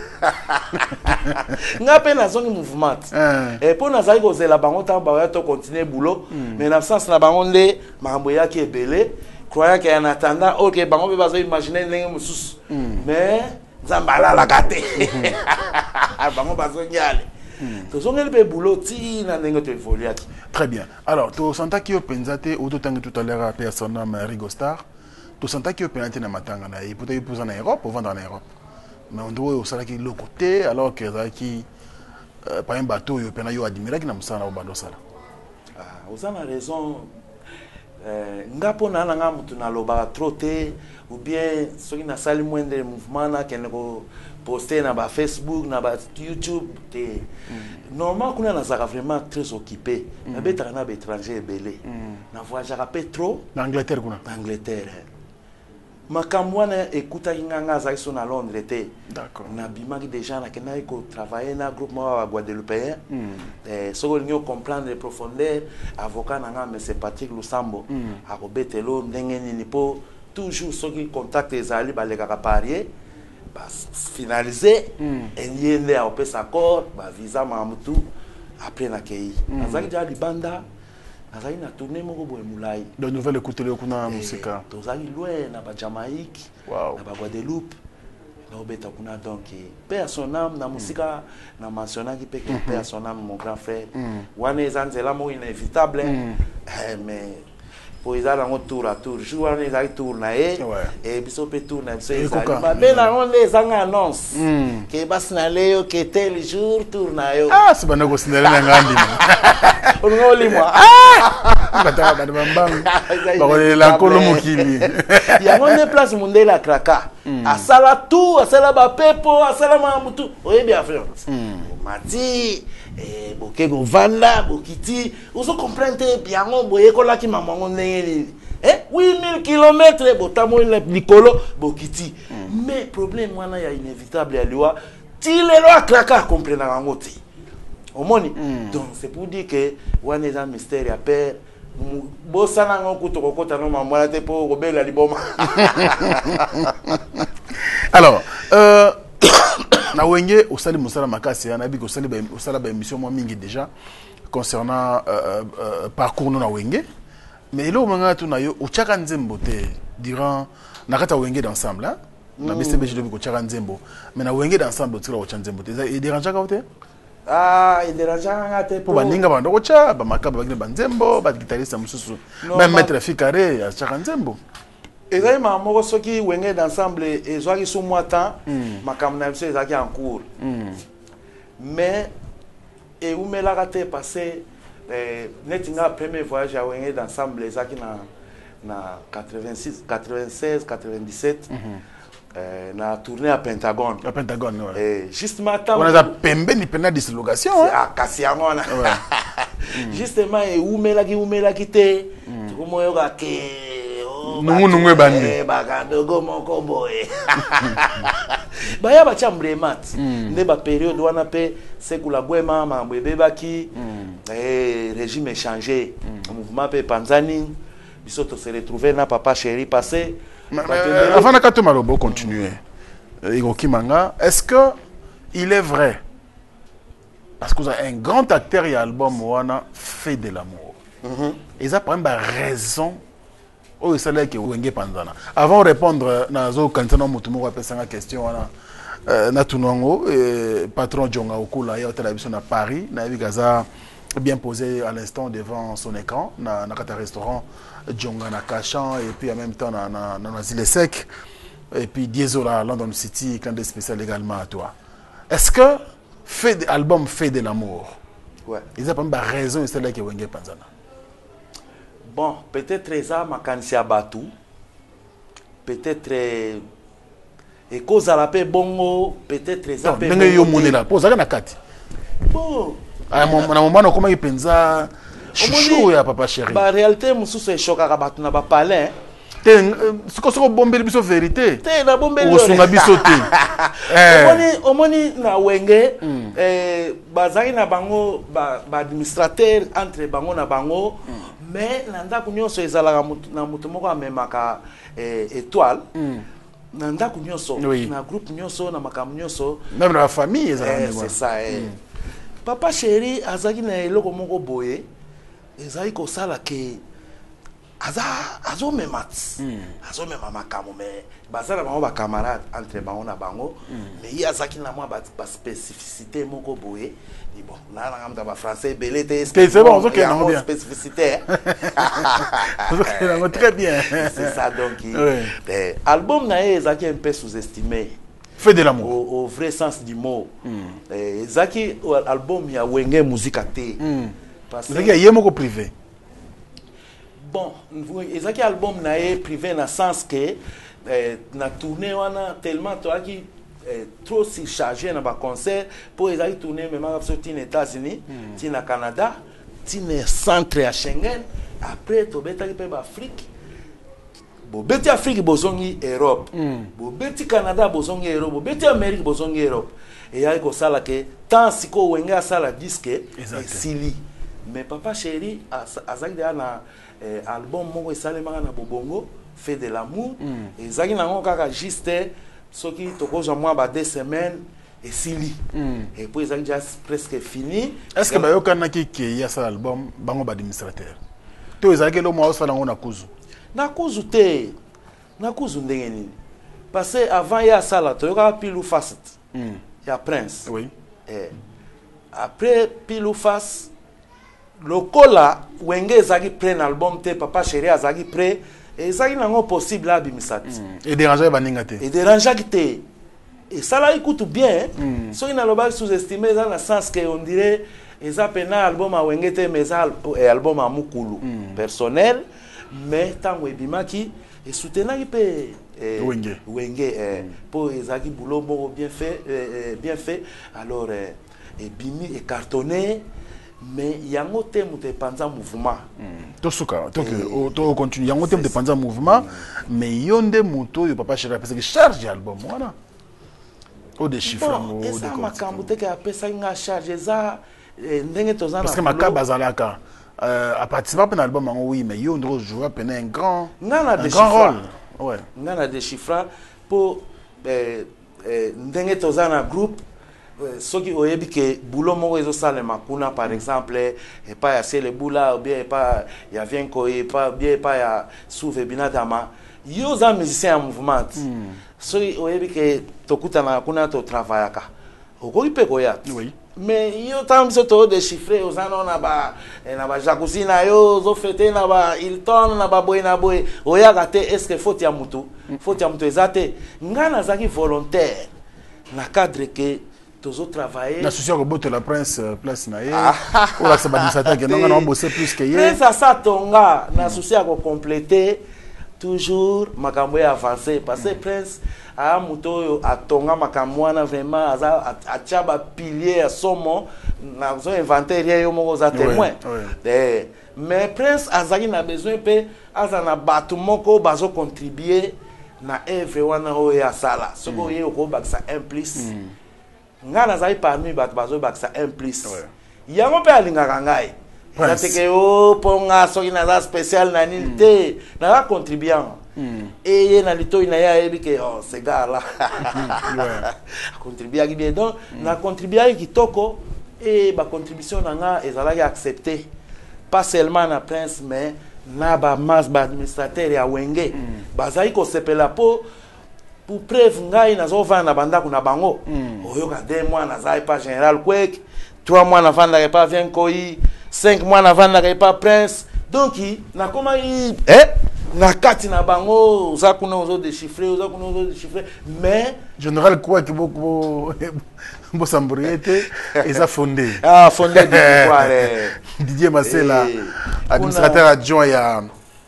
ngape na zone mouvement et pour na zali ko zela bango ta ba to continuer boulot mais en absence na bango nde makambo yaki ebele croyant qu'en attendant OK bango be bazo imaginer ndenge mususu mais nzambala la kate bango bazo nyale to zongeli pe boulot ti na ndenge to évoluer. Très bien. Alors to senta ki openzate ou to tangi tout à l'heure personne na Rigo Star to senta ki openzate na matanga na et peut-être pour en Europe ou vendre en Europe. Mais on doit aussi aller le côté alors que qui par un bateau yo pena yo admirer qui na musana au bando sala. Vous avez raison. Ngapo na nga mutu na loba trotter ou bien ceux qui na sali moins de mouvement na keneko poster na ba Facebook na ba YouTube te normalement kuna na zaka vraiment très occupé na betaka na ba étranger belé na voyage rapé trop l'Angleterre kuna Angleterre makamwana écouta nganga za iso na Londres te d'accord na bimaki déjà na kena ko travailler na groupement wa Guadeloupéen soko nyo comprendre profondeur avocat na nga monsieur Patrick Lusambo a robetelo ndenge nini po toujours soki contact ezali baleka ka parier bas finaliser yende a opesa accord ba visa mamutu après na kei azaki ja libanda azali na tourner moko boye mulai de nouvelle écouter le kuna musika tozali loin na ba Jamaïque na ba Guadeloupe na obeta kuna donc paix à son âme na musika na mentionnaki pe que paix à son âme mon grand frère wana ezanzela mo inévitable mais pour ezala ngo tour à tour jour wana ezali tour na e et biso pe tour na biso ezali ba bela on les anga annonce que basnale yo que tel jour tour na yo c'est bana ko sinele na ngandi ngoli moi bataka bana bambang ba la kolo mokili ya ngone place mundela kraka asala tout asala ba pepo asala mamutu oyebi affaire mati boke go vanda bokiti ozo comprendre bien on boye ko laki mamango ndenge 8000 km botamo likolo bokiti mais problème wana ya inévitable ya liwa ti lelo akraka comprendre ngo te omoni donc c'est pour dire que wana est un mystère ya père bosana ngo kutokota no mamwana te po robela liboma. Alors na wenge osali musala makasi na bi ko sali osala ba émission moi mingi déjà concernant parcours na wenge mais là manga tu na yo ochaka nzembo te durant nakata wenge d'ensemble hein na BCB je dobi ko chaka nzembo mais na wenge d'ensemble tira ko nzembo te dérange ka ote il dérange ngate pour baninga bando ko cha ba makaba ba nzembo ba guitariste mususu même maître Fikare ya chaka nzembo ezali moko soki wenge d'ensemble ezwaki sous moi temps makamna biso ezaki en cours mais et umelaka te passé netinga premier voyage à wenge d'ensemble ezaki na 86 96 97 na tournée à Pentagone. À Pentagone, ouais. Justement, on a pembe ni pena dislocation. C'est à Kassiangona. Justement, et oumelaki te. Tu moyoka ke. Nungu bandi. Bagadogo moko boy. Baya ba chambre mat. Ne ba période wana pe sekula gwema mambwe baki. Régime changé. Mouvement pe Panzani. Bisoto se retrouver na papa chéri passé. Avant de tout malobo continuer, est-ce que il est vrai parce que vous avez un grand acteur et album Wana fait de l'amour. Ils ont pas une raison. Oh, c'est là que Wenge Panzana. Avant de répondre nazo kantana mutumo ko pesa question wana na tunongo patron Djonga Okula ya télévision à Paris na Gaza bien posé à l'instant devant son écran na kata restaurant Djonga na Kachan et puis en même temps na Zile Sec et puis Diesola London City quand des spécial également à toi. Est-ce que fait album fait de l'amour? Ouais. Ils ont pas une raison c'est là que Wenge Panzana. Bon, peut-être ça makanisi abatu. Peut-être et cause à la paix bongo, peut-être ça peut. Ndenge yo monela, pose na kati. Bon. Na moment na koma ipenza chouchou ya papa chéri. Ba réalité mususu eshoka batu na ba palais. Te siko bombeli biso vérité. Te na bombeli. Osunga biso te. Omoni na Wenge bazali na bango ba administrateur entre bango na bango mais nanda kunyonso ezalaka na mutu moko amemaka étoile. Nanda kunyonso na groupe nyonso na makamu nyonso même la famille c'est ça. Papa chéri azaki na eloko moko boye ezali ko sala ke azo memat azo mema makamu mais bazala bango ba camarade entre bango na bango mais il azaki na moi ba spécificité moko boye ni bon na ngamta ba français belé te c'est bon OK na bien spécificité OK très bien c'est ça donc album na ezaki un peu sous-estimé. Fait de l'amour au vrai sens du mot. Zaki album ya Wenge musique te. Parce que y a moko privé. Bon, Zaki album na privé na sens que na tournée wana tellement toi qui trop si chargé na ba concert pour Zaki tourner même aux États-Unis, ti na Canada, ti na centre à Schengen, après to beta ki pe ba Afrique. Bo beti Afrique bozongi Europe, bo beti Canada bozongi Europe, bo beti Amérique bozongi Europe. Et y'a ko sala ke tant siko Wenge sala disque sili. Mais papa chéri azaki na album moko esalemaka na bobongo fait de l'amour et ezaki nango kaka juste soki tokozwa mwa ba 2 semaines et sili. Et puis ezaki déjà presque fini. Est-ce que bayokanaki ke ya sa album bango ba administrateur? To ezaki lo mwa osala ngo na kuzu. Nakuzu te, nakuzu ndenge nini. Parce que avant ya sala, toyoka Pilou Fast. Ya Prince. Oui. Après Pilou Fast, lokola Wenge ezaki prenne album te, papa chéri azaki pré, ezaki nango possible la bimisati. Et déranger baninga te. Et déranger te. Et ça là écoute bien. So ina loba sous-estimé dans le sens que on dirait eza pena album a Wenge te mais album a Mukulu personnel. Mais tant webimaki et soutenaki pe Wenge pour ezaki boulot moko bien fait alors et bimi et cartonné mais yango te muté panza mouvement to suka to continue yango te muté panza mouvement mais yonde moto yo papa chéri parce que charge album voilà au des chiffres mo de ça makambo te ka pesa nga charge za ndenge tozana parce que makaba zalaka à participer à l'album oui mais yo ndro jouer un grand rôle ouais ngana des chiffres pour ndenge tozana groupe soki oyebi ke boulot moko ezosalema kuna par exemple et pas ya Sele Bula ou bien pas ya Vienko et pas bien pas ya Souve Binadama yo za musicien en mouvement so oyebi ke tokutana kuna to travaillaka okoki pe koya oui mais yo tam so to déchiffrer ozana na ba jacuzzi na yo zo fete na ba Hilton na ba boy na boy oyaka te est-ce que faut ya mutu ezate ngana zaki volontaire na cadre que tozo travailler na souci de la prince place na ye ou la sabadisata que non on bosser plus que hier prince ça tonga na souci à compléter toujours makambo ya avancer parce que prince a muto a tonga makambo na vraiment a chaba pilier à somo na zo inventer rien yo moko za témoin mais prince azaki na besoin pe azana batu moko bazo contribuer na œuvre wana o ya sala soko ye ko baksa implice ngana zai parmi batu bazo baksa implice yango pe alingaka ngai que o ponga soki na spécial na nini te na contribuant et na lito ina ya ebi que oh ce gars là contribuer qui bien donc na contribuer kitoko et ba contribution na nga ezalaki accepté pas seulement na prince mais na ba mas ba administrateur ya wenge bazai ko sepela pour preuve ngai nazo vana banda kuna bango oyoka 2 mois na zai pas général kwek 3 mois na vanda pas vient koi 5 mois avant na pas prince donc na comment na kati na bango za kuna ozo déchiffrer mais général quoi que beaucoup bo sambriete et ça fondé fondé Didier Massela administrateur adjoint il y a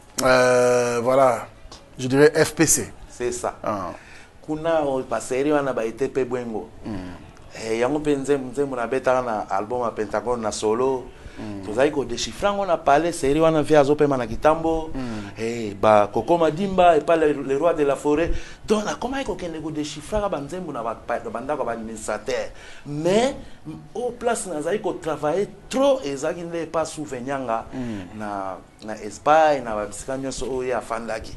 voilà je dirais FPC c'est ça kuna o passerie wana ba ETP Bwengo yango penze mzembo na beta na album a Pentagon na solo tozali ko déchiffrer on a parlé série wana via zopema na kitambo ba kokoma dimba et pas le roi de la forêt donc na comment ko kende ko déchiffrer ba nzembo na ba banda ko ba administrateur mais au place na zali ko travailler trop ezaki ne pas souvenyanga na Espagne na ba biskanyo so ya fandaki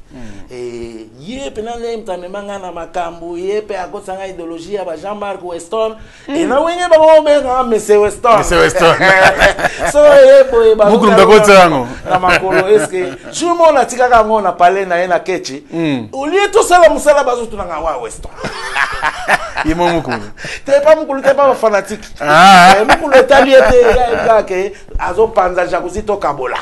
ye penale mtamemanga na makambu ye pe akosanga idéologie ya ba Jean-Marc Weston et na wenye ba ngobenga monsieur Weston so boy ba beaucoup ndakotango na makolo eske chumo na tikaka ngona pale na ena kechi ulie to sala musala bazo tunanga wa Weston yemo mukulu te pas fanatique mukulu etaliete ya ke azo panza jacuzzi to kabola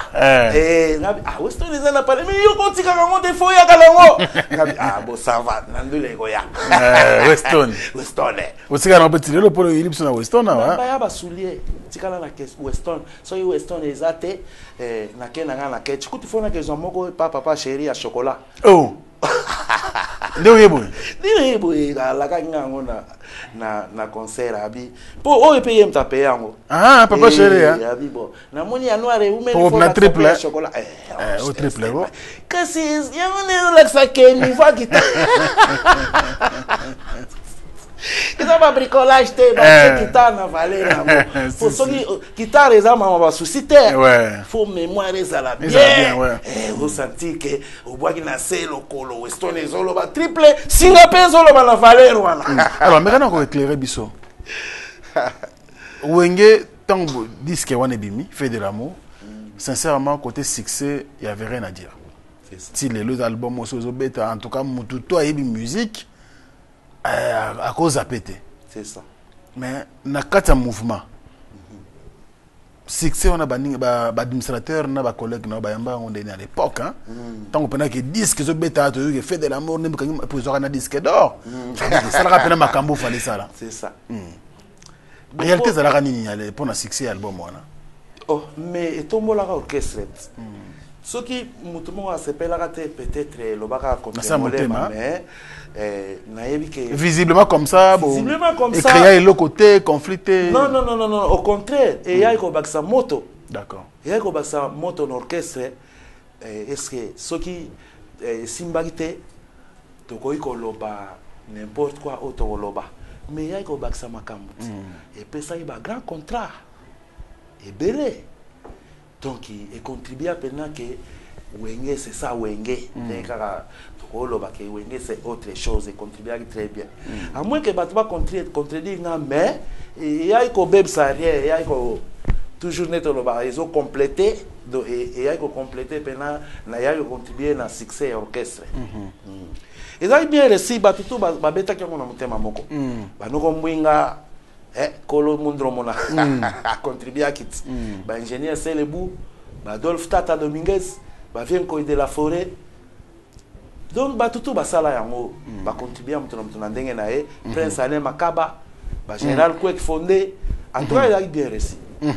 Weston ezana pale mais yo ko tikaka ngote fo ya kalango bo ça va nandule ko ya Weston osika na petit le polo ilipso na Weston na ba ya ba soulier tikala na Weston so yo Weston ezate na kena nga na kechi kuti fona ke zo moko papa chéri ya chocolat ndio yebo la kanga ngona na concert abi po o paye mta paye yango papa chéri abi bo na moni ya noire ou même pour na triple chocolat au triple bo que c'est yango ne la ça que ni va kita Kita ba bricolage te ba guitare na valer na mo pour soki guitare eza mama ba susciter faut mémoire ezala bien au sentir que au bois qui na se lokolo Weston ezolo ba triple singa pe ezolo ba na valer wana alors mais kana ko éclairer biso wenge tango disque wana bimi fait de l'amour sincèrement côté succès il y avait rien à dire si les albums oso beta en tout cas mutu toi yebi musique à cause à péter. C'est ça. Mais na kata mouvement. Succès on a administrateur na ba collègue na ba yamba on est à l'époque hein. Tant qu'on penait que disque zo beta to fait de l'amour nem ka pour zo na disque d'or. Ça la rappelle makambo fallait ça là. C'est ça. Réalité ça la nini pour na succès album wana. Oh mais tombola orchestre. Ce qui mutumo a s'appelle peut-être le baka contre mais visiblement comme ça visiblement comme ça créer le côté conflicté non au contraire et il y a ko baksa moto d'accord il y a ko baksa moto l'orchestre est-ce que ce qui simbagité to ko loba n'importe quoi auto loba mais il y a ko baksa makambo et puis ça il va grand contrat et belé donc il contribue à pendant que wenge c'est ça wenge kaka tokoloba ke wenge c'est autre chose et contribue très bien à moins que batba contredire nga mais il y a ko beb ça rien il y a ko toujours ils ont complété et il y a complété pendant il y a contribué à succès orchestre et ça bien réussi tout beta qui on a monté mamoko banoko mwinga kolo mundromona a contribué à kit ba ingénieur Célébou ba Adolphe Tata Dominguez ba vient de la forêt donc tout basala yango ba contribuer à mutuna ndenge na e Prince Alain Makaba ba général Kwek fondé en tout cas il a bien réussi.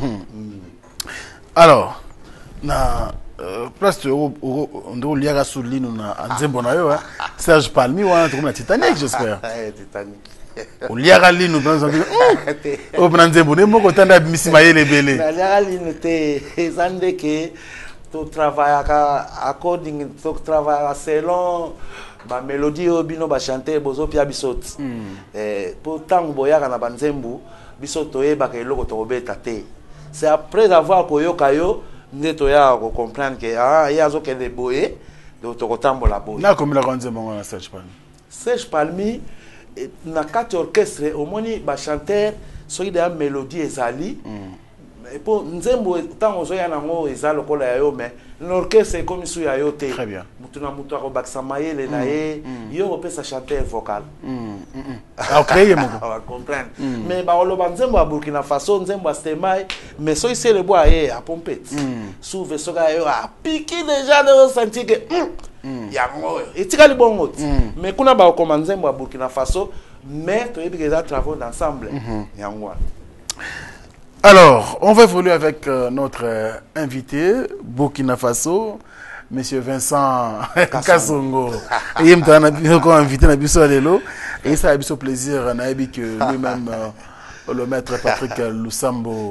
Alors, na presque on doit lire sur l'île na Nzembo na yo Serge Palmi ou un truc na Titanic j'espère. Titanic. On lire l'île nous dans on prend Nzembo ne mo kotanda misi mayele belé. Na lire l'île te ezande que to travail according to travail selon ba mélodie obino ba chanter bozo pia bisot. Pourtant boyaka na banzembu bisot toyeba ke eloko to beta te. C'est après avoir koyoka yo ndeto ya ko comprendre que yazo ke de boye de tokotambo la boye. Na comme la grande na Serge Palmi. Serge Palmi na quatre orchestre au moni ba chanteur soki de mélodie ezali. Et pour Nzembo tant ozoya nango ezalo kola ya yo mais l'orchestre comme sou ya yo te. Très bien. Mutuna mutu ko baksa mayele na ye yo ko pesa chanteur vocal. Ah créer mon on va comprendre. Mais ba oloba Nzembo a Burkina Faso Nzembo a Stemai mais so ise le bois ye a pompette. Souve soka yo a piqué déjà de sentir que yango etikali bongo. Mais kuna ba ko Nzembo a Burkina Faso mais to yebi que ça travaux d'ensemble yango. Alors, on va évoluer avec notre invité, Burkina Faso, Monsieur Vincent Kassongo. Il est invité à Bisso Alelo. Et ça a eu plaisir que lui-même, le maître Patrick Lusambo,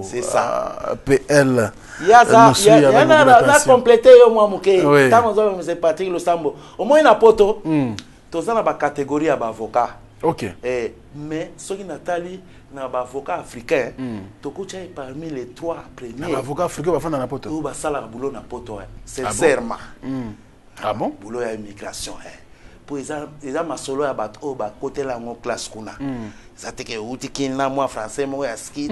PL. Il y a complété au moins Mouké. Tant que c'est Patrick Lusambo. Au moins, il y a un poteau. Tous dans la catégorie d'avocat. Ok. Mais ce qui Nathalie, avocat africain, Tokocha est parmi les 3 premiers. Avocat africain va faire dans la poto. Ou va saler le boulot dans la poto. Sincèrement. Ah bon? Boulot à immigration. Pour les ma solo à battre côté la mon classe kuna. Ça te que outi kinna moi français moi à ski.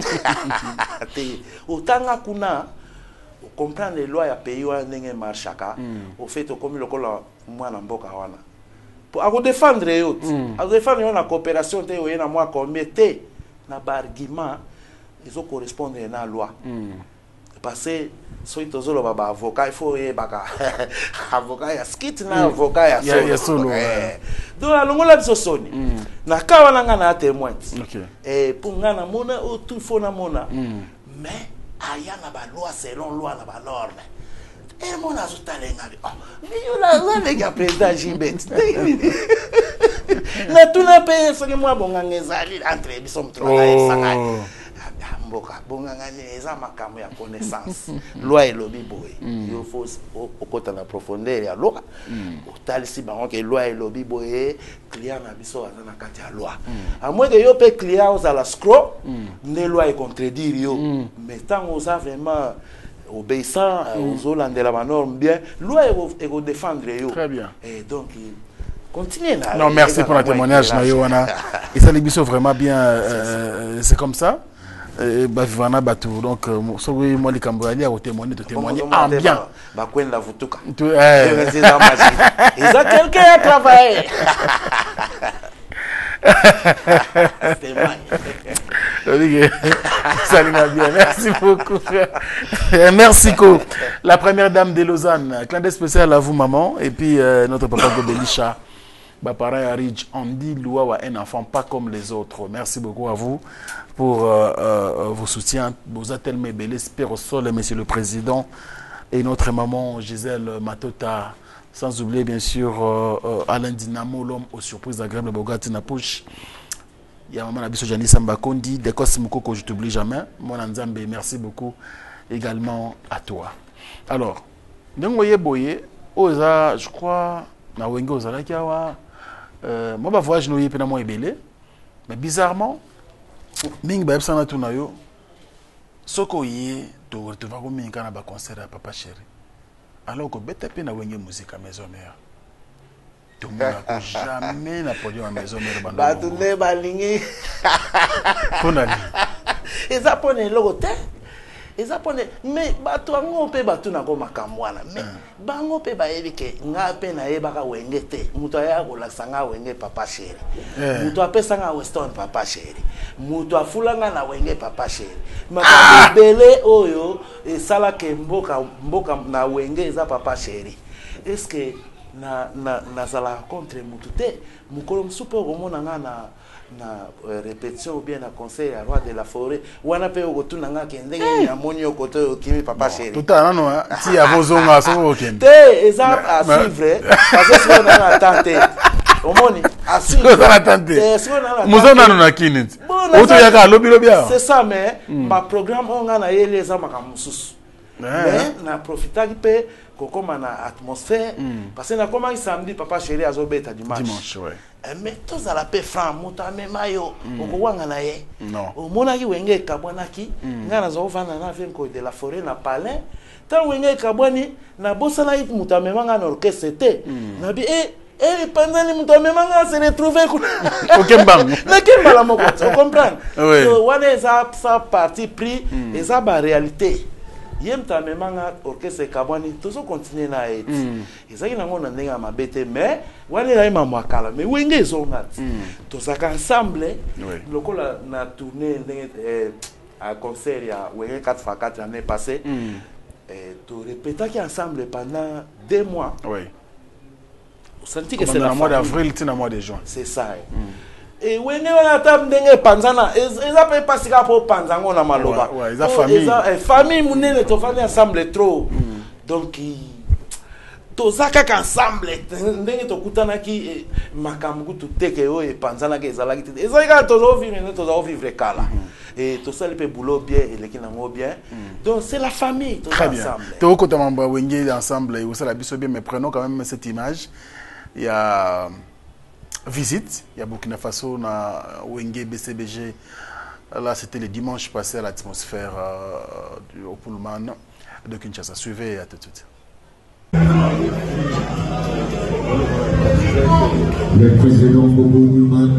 Autant kuna comprendre les lois à pays wa ndenge marchaka. Au fait comme le kola moi na mboka wana. Pour défendre les autres. À défendre la coopération te oye na moi comme te na argument ils ont correspondre à la loi. Parce que si tu as un avocat, il faut un avocat, il y a un avocat, il y a solo. Donc, la soni. Na kawana na témoin. Et pour ngana mona ou tout faut na mona. Mais aya na ba loi selon loi na ba norme. Et mon azoutalenga. Mais yo la les président Gilbert. Na tout na paye ce que moi bon ngezali entre biso mtuna sanga. Mboka bonganga eza makambo ya connaissance. Loi elobi boye. Il faut au côté la profondeur ya loi. Otalisi bango ke loi elobi boye client na biso aza na kati ya loi. À moins que yo pe client aux à la scro, ne loi e contredire yo. Mais tant on a vraiment obéissant aux Hollandais la norme bien, loi et défendre yo. Très bien. Et donc continuez là. Non, merci pour le témoignage Nayoana. Et ça les biso vraiment bien c'est comme ça. Bavivana Batou donc sowi moi les Cambodgiens au témoigner en bien. Ba kwen la vutuka. Et ça quelqu'un a travaillé. Salut bien, merci beaucoup. Merci Co. La première dame de Lausanne, clin d'œil spécial à vous maman et puis notre papa Gobelisha. Bapara Ridge, on dit Loua un enfant pas comme les autres. Merci beaucoup à vous pour vos soutiens. Vous êtes tellement belle, espère au sol, monsieur le président et notre maman Gisèle Matota. Sans oublier bien sûr Alain Dinamo, l'homme aux surprises agréables de Bogati Napouche. Il y a maman Nabiso Jani Sambakondi, Dekos Mukoko, je t'oublie jamais. Mon Nzambe, merci beaucoup également à toi. Alors, Ndengoye Boye, Oza, je crois, na Wenge Ozalakiawa. Moi, je voyage nous yépe na moi ebele, mais bizarrement, Ming ba epsana tu na yo, soko yé, tu vas comme minga na ba concert à Papa Chéri. Alors que bête pe na Wenge musique à maison mère. Tu m'as jamais na podium à maison mère. Ba tu ne balingi. Ponali. Et ça pone logo te. eza pone mais bato ango pe bato na ko makamwana mais bango pe ba yebike nga pe na yebaka wenge te muto aya ko laksanga wenge papa chéri muto apesa nga Weston papa chéri muto afulanga na wenge papa chéri makambo bele oyo esala ke mboka na wenge eza papa chéri est-ce que na sala contre mutu te mukolo msupe okomona nga na répétition ou bien na conseil à roi de la forêt wana pe okotuna nga kendenge ya moni okoto okimi papa chéri tout à non ti avozonga so okende te eza à suivre parce que c'est na attente omoni à suivre na attente muzona no nakini oto yaka lobi c'est ça mais ma programme onga na yele eza makamususu mais na profitaki pe kokoma na atmosphère parce que na koma samedi papa chéri azobeta dimanche ouais mais tous à la paix franc muta mema yo okowanga na ye omonaki wenge kabwanaki nga na zo vana na venko de la forêt na palais tant wenge kabwani na bosala it muta mema nga na orchestre te na bi pendant les muta mema nga se retrouver okembang na kembala moko tu comprends so wana ça parti pris et ça ba réalité yemta memanga orchestre kabwani tozo continuer na et ezaki nango na ndenga mabete mais wana la mama kala mais wenge ezonga tozaka ensemble lokola na tournée ndenge à concert ya wenge 4x4 l'année passée to répétaki ensemble pendant 2 mois on sentit que c'est le mois d'avril et le mois de juin c'est ça et wenge wana tam ndenge panzana eza pe pasika po panzango na maloba eza famille famille munene to fani ensemble trop donc to zaka ensemble ndenge to kutana ki makambu to teke o e panzana ke ezala ki eza ka to zo vivre kala et to sali pe boulot bien et leki nango bien donc c'est la famille to ensemble to ko tamamba wenge ensemble et ça la biso bien mais prenons quand même cette image il y a visite, il y a Burkina Faso, na Wenge BCBG. Là, c'était le dimanche passé à l'atmosphère au Pullman de Kinshasa. Suivez à tout de suite. Le président Bobo Pullman.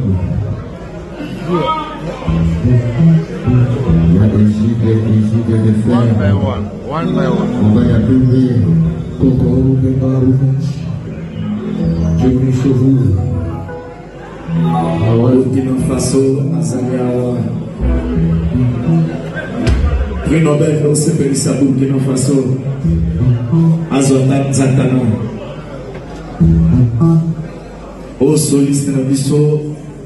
Il y a des gilets de fer. One by one. On va y appeler Coco Bebarou. Jimmy Chevaux. Burkina Faso, Azaniawa. Prix Nobel de Sepelisa Burkina Faso. Azotan Zatana. Au soliste na biso.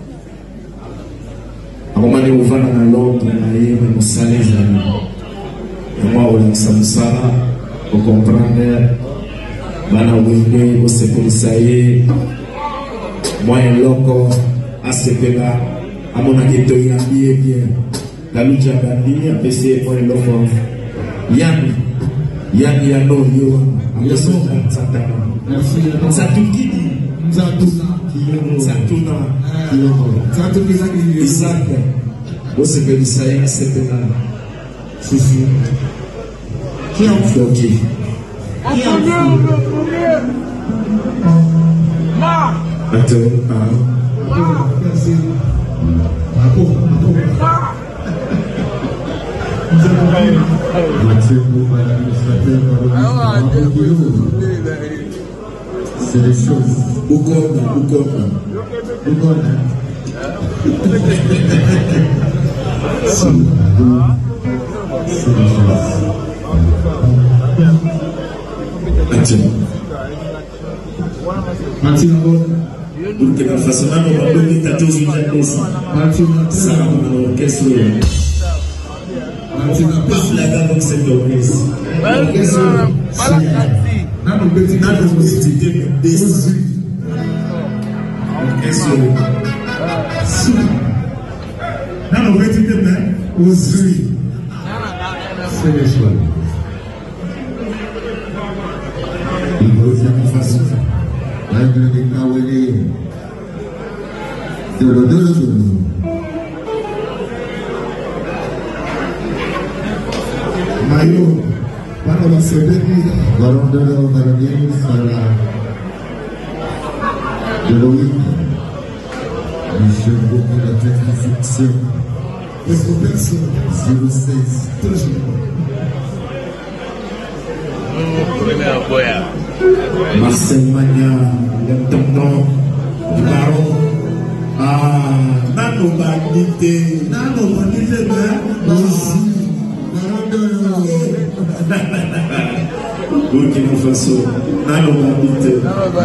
Akomani uvana na l'ordre na ye me mosale zani. Et moi on samsara au comprendre bana wenge au Sepelisa ye. Moi un loco à ce là à mon avis to yambi bien la lucha bandi a PC pour le loco yami yano yo ameso satana merci satuki satuna Isaac au Sepelisa ye c'est là si qui en floqué Merci. C'est des choses. Burkina Faso na no baboni tatozi jadesi sana na orchestre la gamme cette orchestre na no beti na no cité des orchestre na no beti de mais ozui c'est le choix Burkina Faso Mayo, para la cérémonie, varón de los marineros para Halloween, Michel Bouquet de la fiction, 06, Marcel Magna, l'intendant du baron. Ah, Nano Bandité, Burkina Faso, Nano Bandité.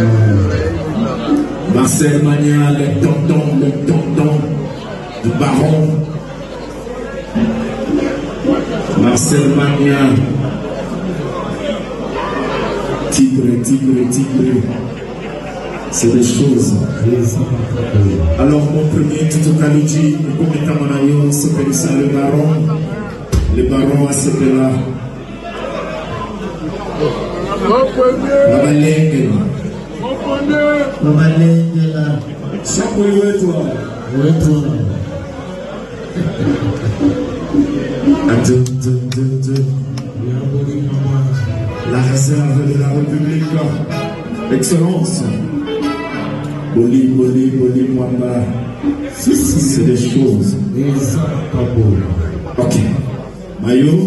Marcel Magna, l'intendant du baron. Marcel Magna. Tigre. C'est des choses. Alors, mon premier Tito Kalidji, comme étant mon aïe, s'appelle ça le baron. Le baron a s'appelé là. Mabalenge là. Chaque où est toi? Où est toi? La réserve de la République, Excellence, Boli, Mwamba, c'est des choses. Ok, Mayo.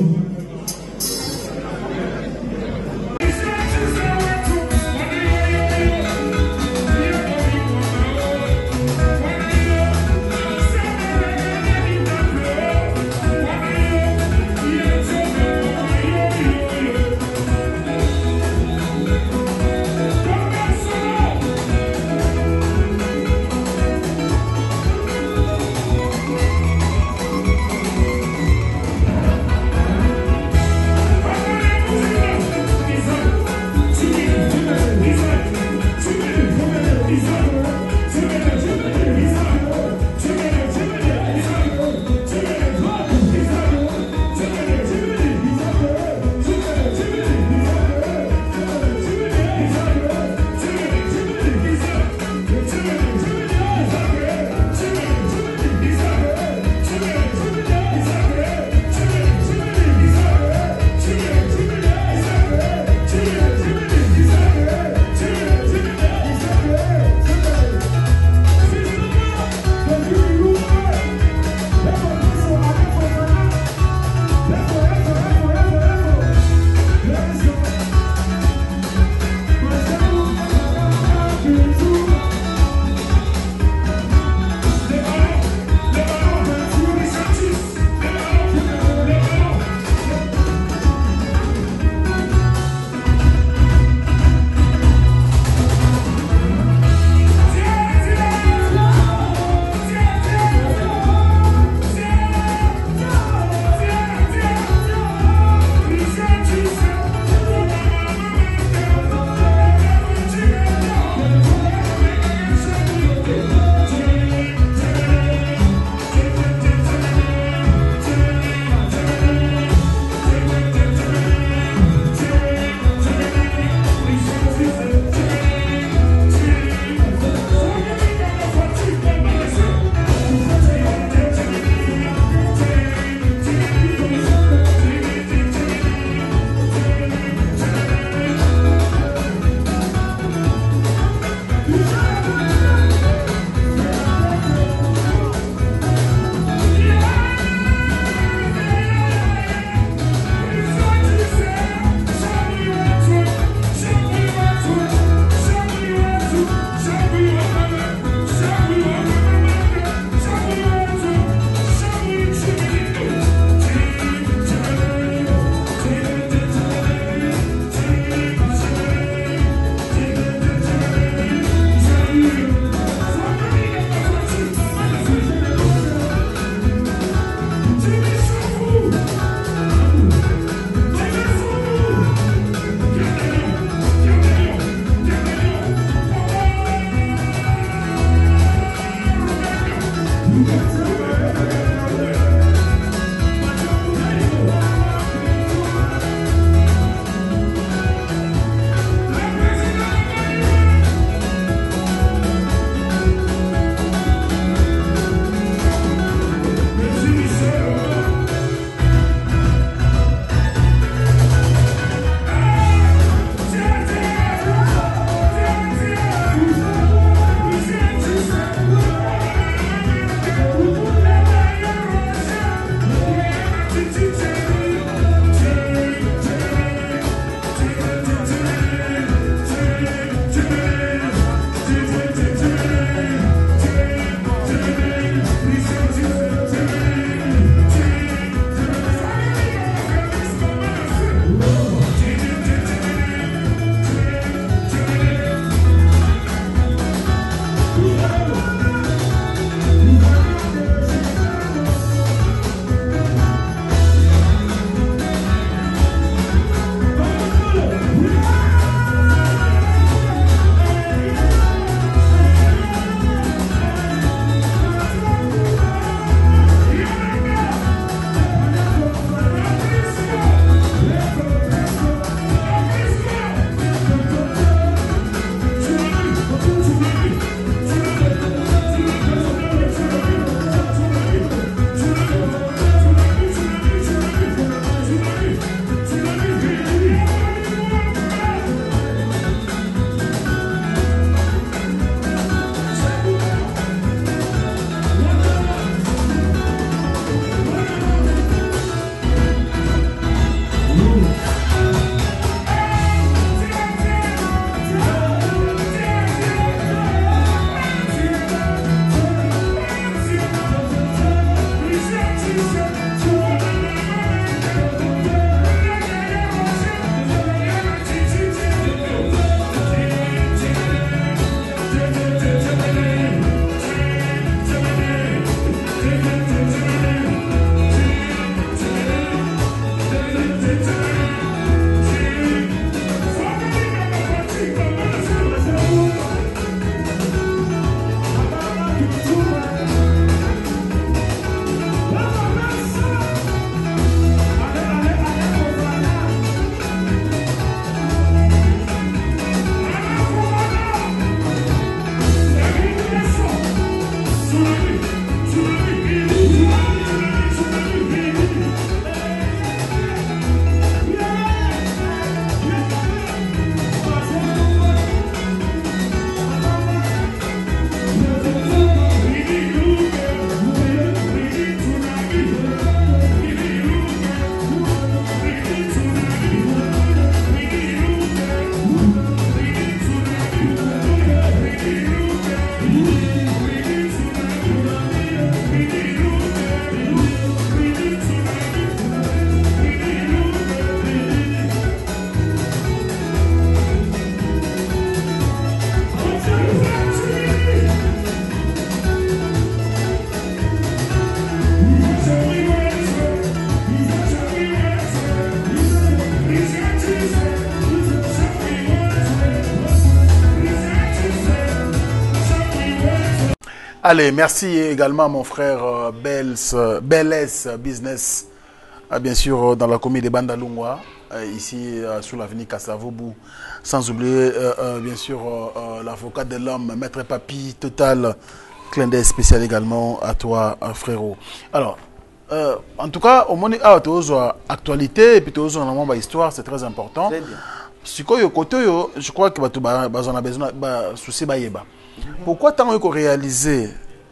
Allez, merci également à mon frère Belles Business, bien sûr dans la commune de Bandalungwa, ici sur l'avenue Kassavoubou, sans oublier bien sûr l'avocat de l'homme, Maître Papi, Total, clin d'œil spécial également à toi frérot. Alors, en tout cas, au moins, actualité et puis histoire, c'est très important. Très bien. Je crois que on a besoin de souci. Pourquoi tant qu'on réaliser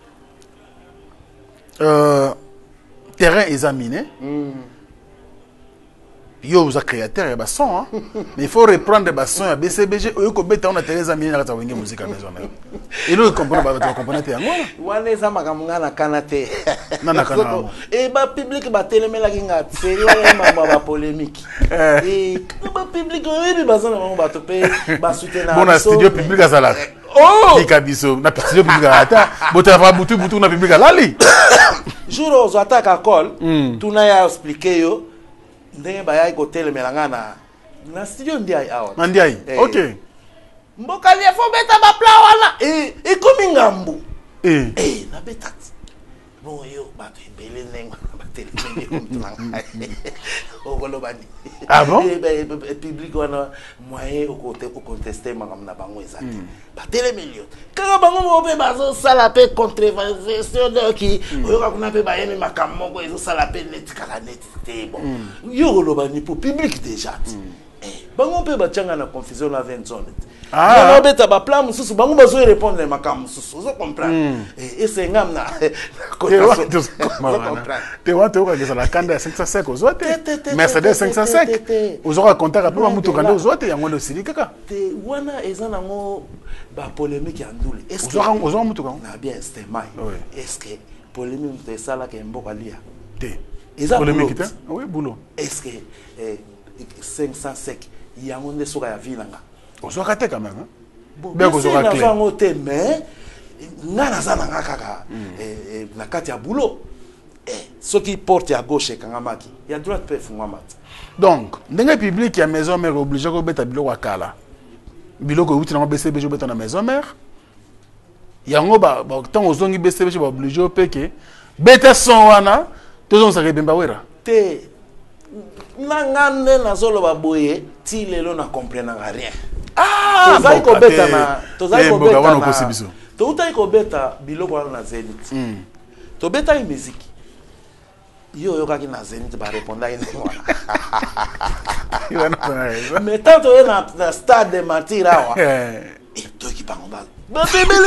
terrain examiné, yo vous a créateur et basson, hein? Mais il faut reprendre des bassons à BCBG au lieu que on a terrain examiné dans la musique à maison. Et nous comprenons pas componente en moi. Wane za makamuna na kanate. Na kana. Et ba public ba telemela kinga série wa ba polémique. Et ba public oui bazana ba topé ba soutenir. Bon studio public à Zala. Oh! Ikabiso na studio public ata botava butu na public à Lali. Jour aux attaques à col, tuna ya expliquer yo ndenge ba ya ko telemela ngana na studio ndiai awa. Ndiai. OK. Mboka lia fo beta ba plan wana e komi ngambu na beta bon yo ba to ebele nengo ba tele nengo okolo bani ah bon public wana moyen o contester makam na bango ezati ba tele million kaka bango mo pe bazo sala pe contrevention de ki oyo ka kuna pe ba yeme makam moko ezo sala pe net kala net te bon yo okolo bani pour public déjà bango pe ba tchanga na confusion na 20 zones. Ah, beta ba plan mususu bango bazo répondre les makam mususu. Vous comprenez? Et c'est ngam na te wante oka la kanda 505 ozote. Mercedes 505. Ozora contact après mutu kanda ozote yango le sili kaka. Te wana ezana ngo ba polémique ya ndule. Est-ce que ozora mutu kanga? Na bien c'était mai. Est-ce que polémique de ça là que mboka lia? Te. Eza polémique te? Oui, boulot. Est-ce que 505 yango nde soka ya vilanga? Ozoka te quand même hein. Bien que ozoka clé. Na te mais ngana zana kaka na kati ya boulot. Ce qui porte à gauche kangamaki, il y a droite peut fungamati. Donc, ndenge public ya maison mère obligé ko beta biloko akala. Biloko uti na BCB jo beta na maison mère. Yango ba tant ozongi BCB ba obligé peke beta son wana tozon sa rebemba wera. Te nangane na zolo ba boye ti lelo na comprendre rien. Ah, tozai ko beta na tozai ko beta wana ko sibiso. To utai ko beta biloko wana na Zenith. To beta i musique. Yo yo kaki na Zenith ba répondre ine wana. Mais tant to na stade de Matira wa. Et to ki bango ba. Ba bebele.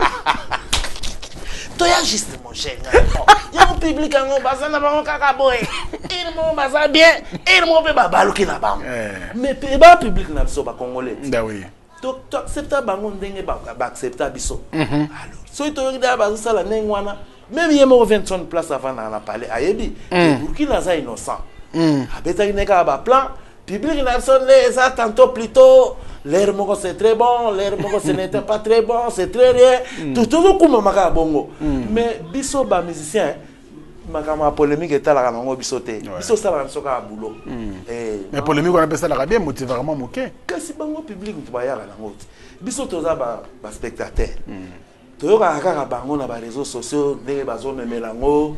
To ya juste mon cher. Ya mo public ngo bazana bango kaka boy. Il mo baza bien, il mo be ba baluki na bango. Mais ba public na biso ba congolais. Da oui. To accepta bango ndenge ba accepta biso. Alors, so to yo da baza sala nengwana. Même il y a 20 place avant dans la palais ayebi Burkina za innocent abeta neka ba plan public national les a tantôt plutôt l'air moko c'est très bon l'air moko ce n'était pas très bon c'est très rien tout comme maka bongo mais biso ba musicien makama polémique est la nango biso te biso sala nsoka boulot mais polémique on appelle ça la bien motivé vraiment moqué kasi bango public to ba ya nango biso toza ba spectateur toyoka kaka bango na ba réseaux sociaux ndenge bazomemela ngo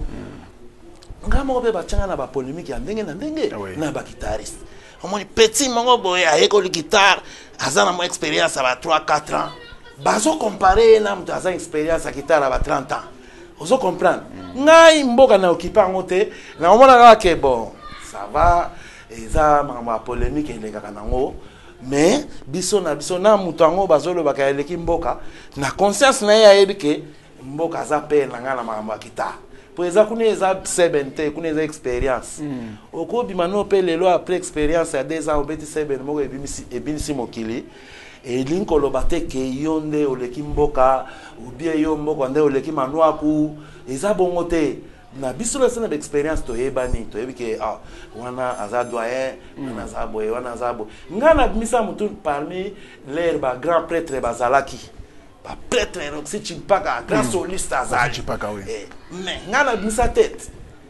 ngamo be bachanga na ba polémique ya ndenge na ndenge na ba guitariste omoni petit mongo boye ayekoli guitare azana mo expérience ba 3-4 ans bazo comparer na mtu azana expérience ya guitare ba 30 ans ozo comprendre ngai mboka na okipa ngote na omona kaka ke bon ça va eza ma polémique eleka nango mais biso na mutango bazolo bakaleki mboka na conscience na ya yebike mboka za pe na ngana mamba kita po eza kuna eza sebente kuna eza experience okobi mano pe lelo après experience ya 2 ans obeti seben moko ebinisi mokili e linkolo bateke yonde oleki mboka ubie yo mboka nde oleki manwaku eza bongo te na biso la scène d'expérience to yebani to yebike wana azadoyen wana azaboye wana azabo ngana misa mutu parmi les grand prêtre bazalaki ba prêtre Roxy Chimpaka grand soliste azali mais ngana misa tête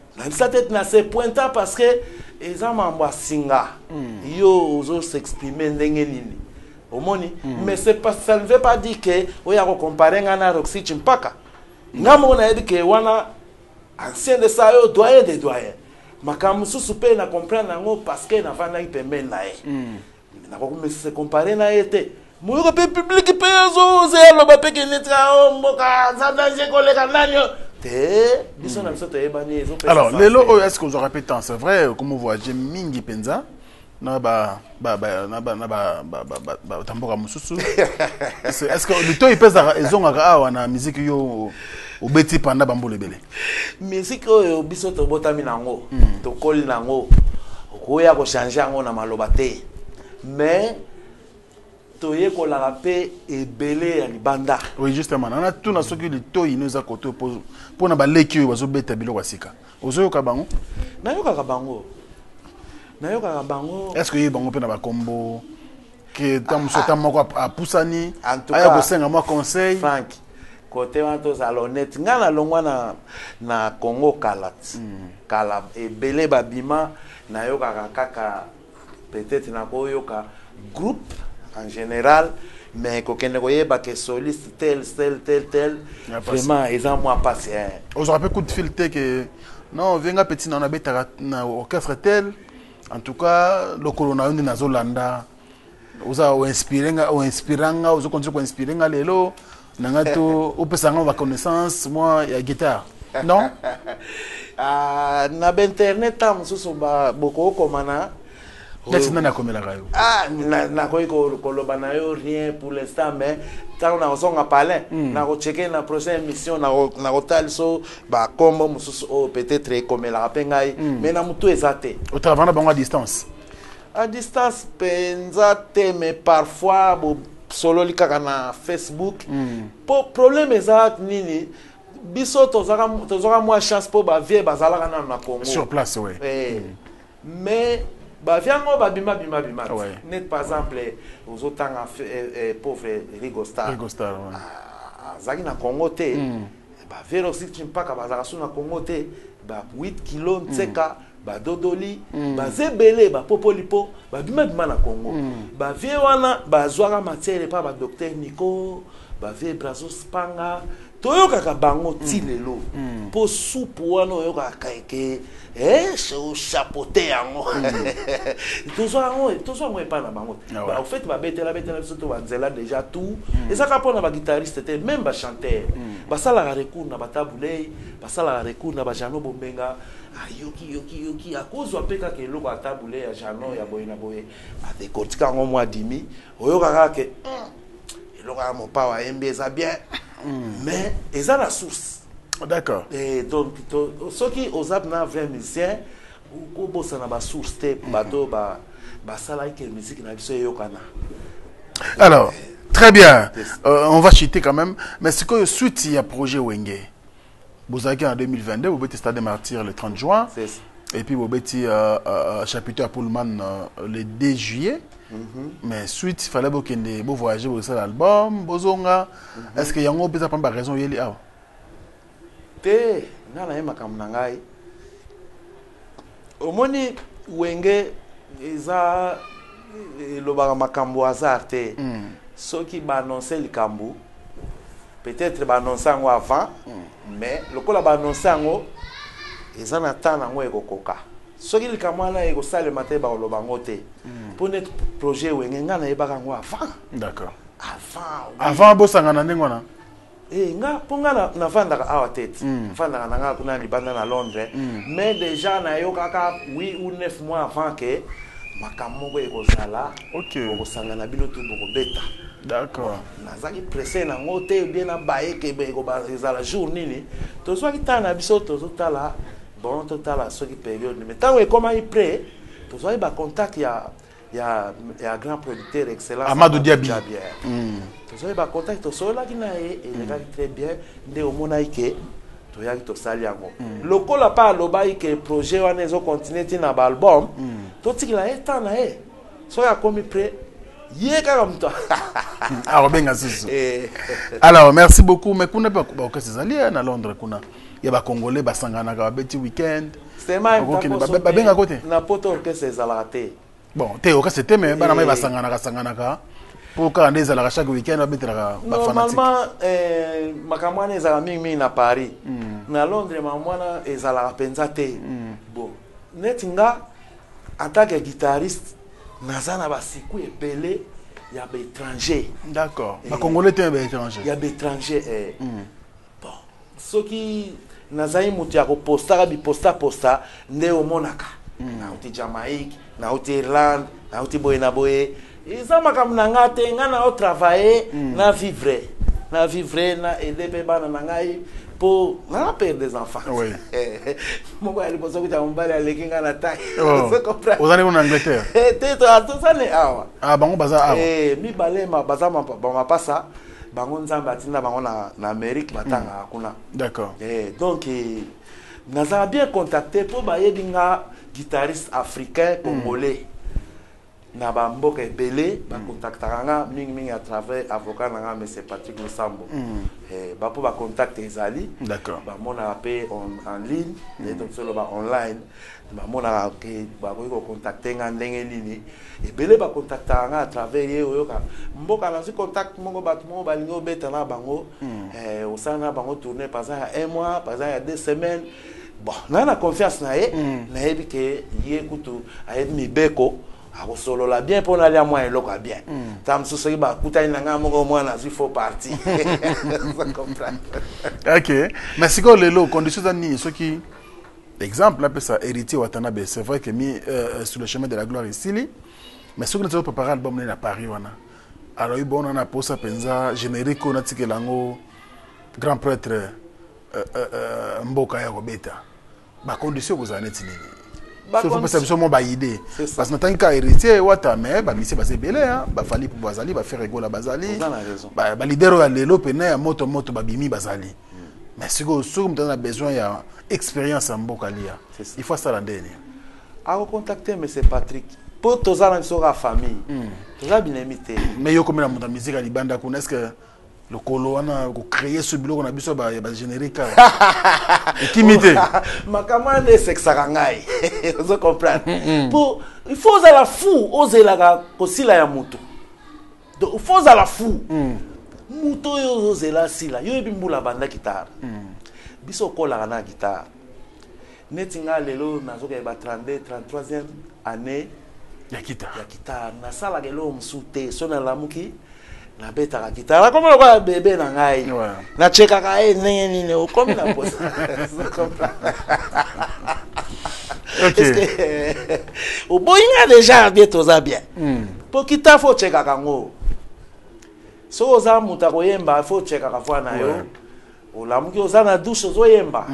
na se pointa parce que ezamamba singa yo ozo s'exprimer ndenge nini omoni mais c'est pas ça ne veut pas dire que oya ko comparer ngana Roxy Chimpaka Ngamo na yedi ke wana ancien de ça yo doyen des doyens. Makambo susu pe na comprendre ngo parce que na vana ipembe na ye. Na ko se comparer na yete. Moyo pe public pe zo zelo ba pe ke netra mboka za danger kolega nanyo. Alors, Lelo, est-ce que vous aurez pété? C'est vrai, comme vous voyez, Mingi Penza, est-ce que le temps il pèse la musique au beti panda bambo le belé? Musique au biso to botami nango, to koli nango, koya ko changer ngo na maloba te. Mais toye ko la rapé et belé à libanda. Oui, justement, on a tout na soki le to nous a koto pour na baleki wazo beta bilo wasika. Ozo kabango? Na yo kabango. Na yo kabango. Est-ce que y bango pe na ba combo que tam sota moko a pusani aya ko senga mo conseil Frank côté wanto salonette ngana longwa na Congo kalat. Kala et belé babima na yo kaka peut-être na ko yo ka groupe en général, mais quand on a que soliste tel, vraiment, ils ont moins passé. Vous avez coup de fil que non, venga petit na beta na orchestre tel. En tout cas, le coronavirus na Zolanda. Vous avez inspiranga, vous continuez à inspirer lelo. Nangato, au pesanga va connaissance, moi il y a guitare. Non? Na internet tam susu ba boko komana. Na rien pour l'instant, mais tant on a parlé, on a checké la prochaine émission, on a so ba combo peut-être comme la pengai, mais na mutu exacté. Au travail à distance. À distance penzate, mais parfois solo lika na Facebook. Problème exact nini. Biso tozara moins chance pour ba vie bazala na Congo. Sur place, oui. Mais ba viango ba bima net par exemple aux autant pauvre Rigostar zaki na Congo te ba vero si chimpaka ba zaka na Congo te ba 8 kilo ntseka ba dodoli ba zebele ba popolipo ba bima na Congo ba vie wana ba zwaka matière pa ba docteur Nico ba vie brazo spanga toyoka ka bango tilelo po soupe wana yoka kaike so chapeauté yango toujours moi pas na bango en fait ba betela surtout banzela déjà tout et ça ka pona ba guitariste te même ba chanteur ba sala recours na ba tabulei ba sala recours na ba Jano Bombenga yoki akozwa peka ke loko tabulei ya Jano ya boyina boye ba décortiquer ngo moi dimi oyoka ka ke loko mon pa wa mbeza bien mais ils ont la source. D'accord. Et donc, ceux qui osent na vrai musicien, ou bossa na ba source te bato ba sala que musique na biso yokana. Alors, très bien. On va chuter quand même, mais ce que suite il y a projet Wenge. Bozaki en 2022, vous bêtez Stade des Martyrs le 30 juin. Et puis vous bêtez chapitre à Pullman le 2 juillet. Mais suite il fallait que vous voyager pour l'album bozonga est-ce que yango peut pas raison yeli awa te ngana yema kamnangai omoni Wenge eza lobaka makambo hasard te soki ba annoncer likambo peut-être ba annoncer ngo avant mais lokola ba annoncer ngo eza na temps nango ekokoka soki likamwana eko sale matin ba lobango te pour notre projet Wenge ngana yebaka ngo avant. D'accord. Avant bosangana ndengona nga ponga na vanda awa tete vanda na nga kuna libanda na Londres mais déjà na yo kaka 8 ou 9 mois avant que makamoko ekozala okosangana bino to boko beta. D'accord. Nazaki pressé na ngote bien na baye ke be ko ba ezala jour nini to so ki tana biso to tala bon totala so ki période mais tant e comment il prêt to so ba contact il y a grand producteur excellent Amadou Diaby. To so ba contact to so la kina et les gars très bien nde o mona ike to ya to sali yango lokola pa loba ike projet wana ezo continuer na ba album to tikila eta na so ya komi prêt Alors merci beaucoup mais kuna ba ko sezali na Londres kuna ya ba congolais ba sangana ka beti weekend c'est même ba benga côté na poto orchestre ezalate bon te o ka c'était mais ba na mai ba sangana ka Pourquoi on est à chaque week-end on est à normalement makamwana ezala mingi na Paris na Londres mamwana ezala penza te bon netinga en tant que guitariste nazana ba siku epele ya ba étranger. D'accord. Ba congolais te ba étranger. Ya ba étranger bon soki nazai mutu ya ko posta nde omonaka na uti Jamaïque na uti Irlande na uti boye na boye isa makamna ngate ngana au travailler na vivre na aider pe bana ngai pour na perdre des enfants. Oui. Mon gars il pense que tu as un bal à l'équipe na taille. Vous comprendre. Vous allez en Angleterre. Tout ça né awa. Ah bango baza awa. Mi balé ma baza ma passa bango nzamba tinda bango na Amérique batanga kuna. D'accord. Donc naza bien contacté pour baye dinga guitariste africain congolais. Na ba mboka ebele ba contactaka nga mingi à travers avocat nga monsieur Patrick Lusambo ba po ba contact ezali d'accord ba mona pe en ligne et donc solo ba online ba mona ke ba ko contacter nga ndenge nini ebele ba contactaka nga à travers ye oyoka mboka na si contact mongo ba tout ba lingo beta na bango osana bango tourner par exemple 1 mois par exemple 2 semaines bon na confiance na ye na yebi ke ye kutu ayebi mibeko solo la bien pour aller à moi et l'autre bien. Tam sous ce qui va coûter une langue au moins il faut partir. Ok. Mais c'est quoi les lots conditions d'année ce qui exemple là ça héritier Watanabe c'est vrai que mis sur le chemin de la gloire ici mais ce que nous avons préparé l'album à Paris wana. Alors il bon on a posé penza générique on a tiqué lango grand prêtre Mboka ya Robeta. Ba condition vous en êtes nini? Sauf que c'est absolument pas idée. Parce que maintenant quand héritier wata mais ba misi basé belé hein ba fali pour bazali ba faire rigola bazali. Ba leader ya lelo pena ya moto ba bimi bazali. Mais si vous avez besoin ya expérience en mboka lia. Il faut ça la dernière. A contacter monsieur Patrick pour tous la sera famille. Tous la bien imité. Mais yo comme la monta musique à libanda kuna est-ce que le colo on a créé ce bureau on a biso ba générique intimité makamane sexarangai vous comprenez pour il faut à la fou oser la kosila ya mutu donc il faut à la fou mutu yo oser la sila yo bimbula banda guitare biso kola na guitare netinga lelo nazoka ba 32 33e année ya guitare na sala lelo msute sona lamuki na beta la guitare comme le quoi bébé na ngai na cheka ka ndenge nini o comme na posa OK o boyinga déjà bien toza bien pour kita faut cheka kango so oza muta koyemba faut cheka ka fwa na yo o lamuki oza na douche zo yemba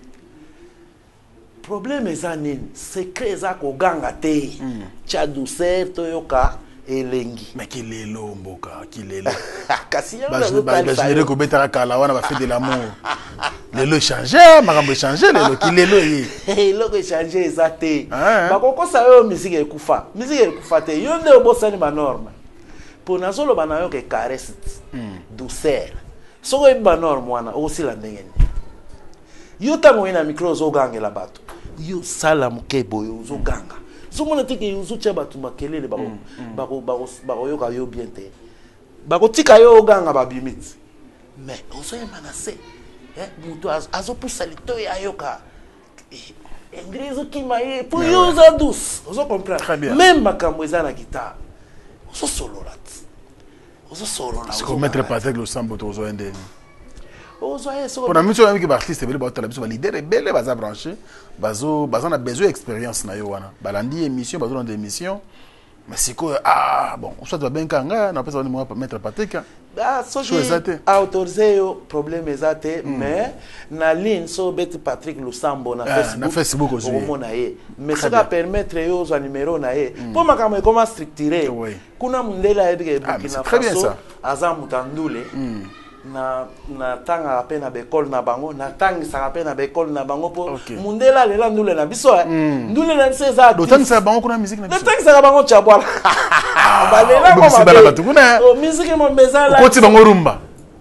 problème eza nini secret za ko ganga te cha douceur to yoka elengi mais kilelo mboka kilelo kasi ba généré ko betara kala wana ba fait de l'amour lelo changer makambo changer lelo kilelo yi lelo changer ezate ba kokosa yo musique ekufa te yo nde obosani ba norme pour nazolo bana yo ke caresse douceur soko e ba norme wana osila ndenge yo tango ina micro zo gangela bato yo sala mukebo yo zo ganga somona teke yuzu cha batu makelele bako yoka yo bien te bako tika yo ganga babimiti mais ozo emanase mutu azo poussa lito ya yoka engrezo kimaye pour yo za douce ozo comprendre même makambo eza na guitare ozo solola c'est comme mettre Patrick Lusambo tozo endeni pour la mission avec l'artiste bele ba la leader bele baza branché bazo na besoin d'expérience na yo wana balandi émission bazo dans des émissions mais c'est quoi bon on soit bien kanga na pesa moi mettre Patrick so a autorisé yo problème ezate mais na ligne so bet Patrick Lusambo na Facebook aussi mais ça va permettre yo zo numéro na ye pour makambo comment structurer kuna mundela yebike Burkina Faso aza mutandule na tanga apena bekol na bango na tangi sa apena bekol na bango po mundela lela ndule na biso ndule na biso za do tangi sa bango kuna musique na biso tangi sa bango chabwala balela ko mabe o musique mo mezala ko ti bango rumba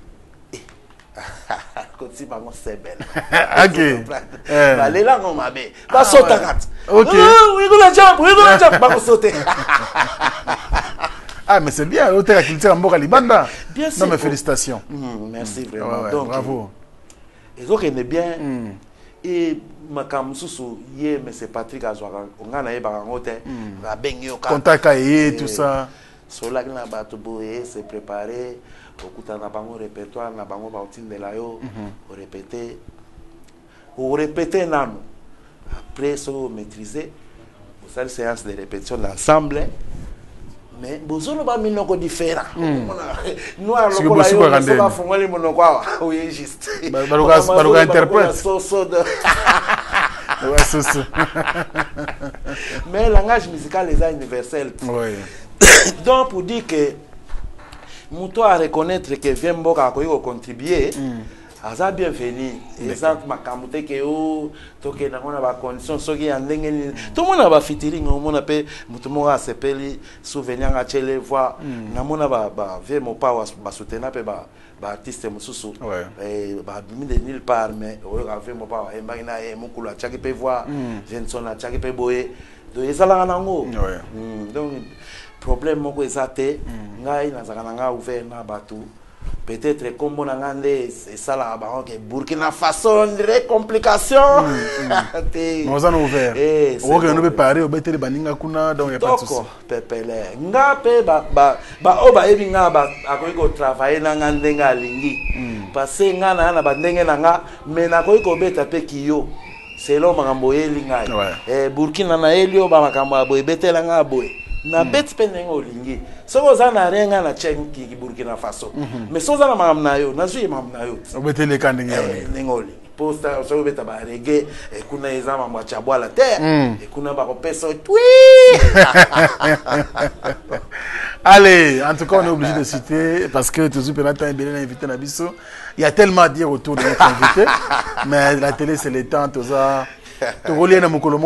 ko ti bango sebel OK balela ko mabe ba sota kat OK we gonna jump ba ko sote Ah, mais c'est bien, l'autre la culture en Mboka Libanda. Bien sûr. Non, mais félicitations. Merci vraiment. Ouais, donc, bravo. Et donc, il est bien. Et makam susu ye mais c'est Patrick Azwara on a yeba ngote ba bengi oka contact et tout ça sola na bato boye se préparer okuta na bango répertoire na bango ba otindela yo o répéter nanu après so maîtriser vous allez séance de répétition d'ensemble mais bozolo ba minoko différent nous alors ko la yo so ba fongoli monoko oui juste baluka interprète ouais, c'est ça. Mais le langage musical est universel. Oui. Donc, pour dire que nous à reconnaître que Viemboka a contribué, à bienvenue. Exemple, ma camouflage que oh, toqué dans la condition, ce qui est en ligne. Tout le monde a featuring, tout le monde a s'appelé souvenir à chez les voix. Na mona ba Viemo pas ba soutenir pe ba artiste mususu ba bimi de nulle part mais o ga Viemo pas e magina e mukula chaki pe voix Jenson na chaki pe boye do ezala nango donc problème moko ezate ngai na zaka nga ouvert na batu peut-être comme on a regardé ça là que Burkina Faso des complications nous en ouvert on va nous préparer au better baninga kuna donc il y a pas de souci pepele nga pe ba oba ebi nga ba akoiko travailler na ndenga lingi parce que nga na ba ndenge na nga mais na koiko beta pe kiyo selon makambo yeli ngai Burkina na elio ba makambo aboy betela nga boy na bet penengo lingi soko za na renga na chenki ki Burkina Faso mais soza na mam na yo na zui mam na yo obetele kandenge ngoli posta so beta ba reggae e kuna ezama mwa chabwala te e kuna ba kopesa twi. Allez, en tout cas on est obligé de citer parce que toujours Penata et Belén invité na biso, il y a tellement à dire autour de notre invité mais la télé c'est le temps tout ça. Burkina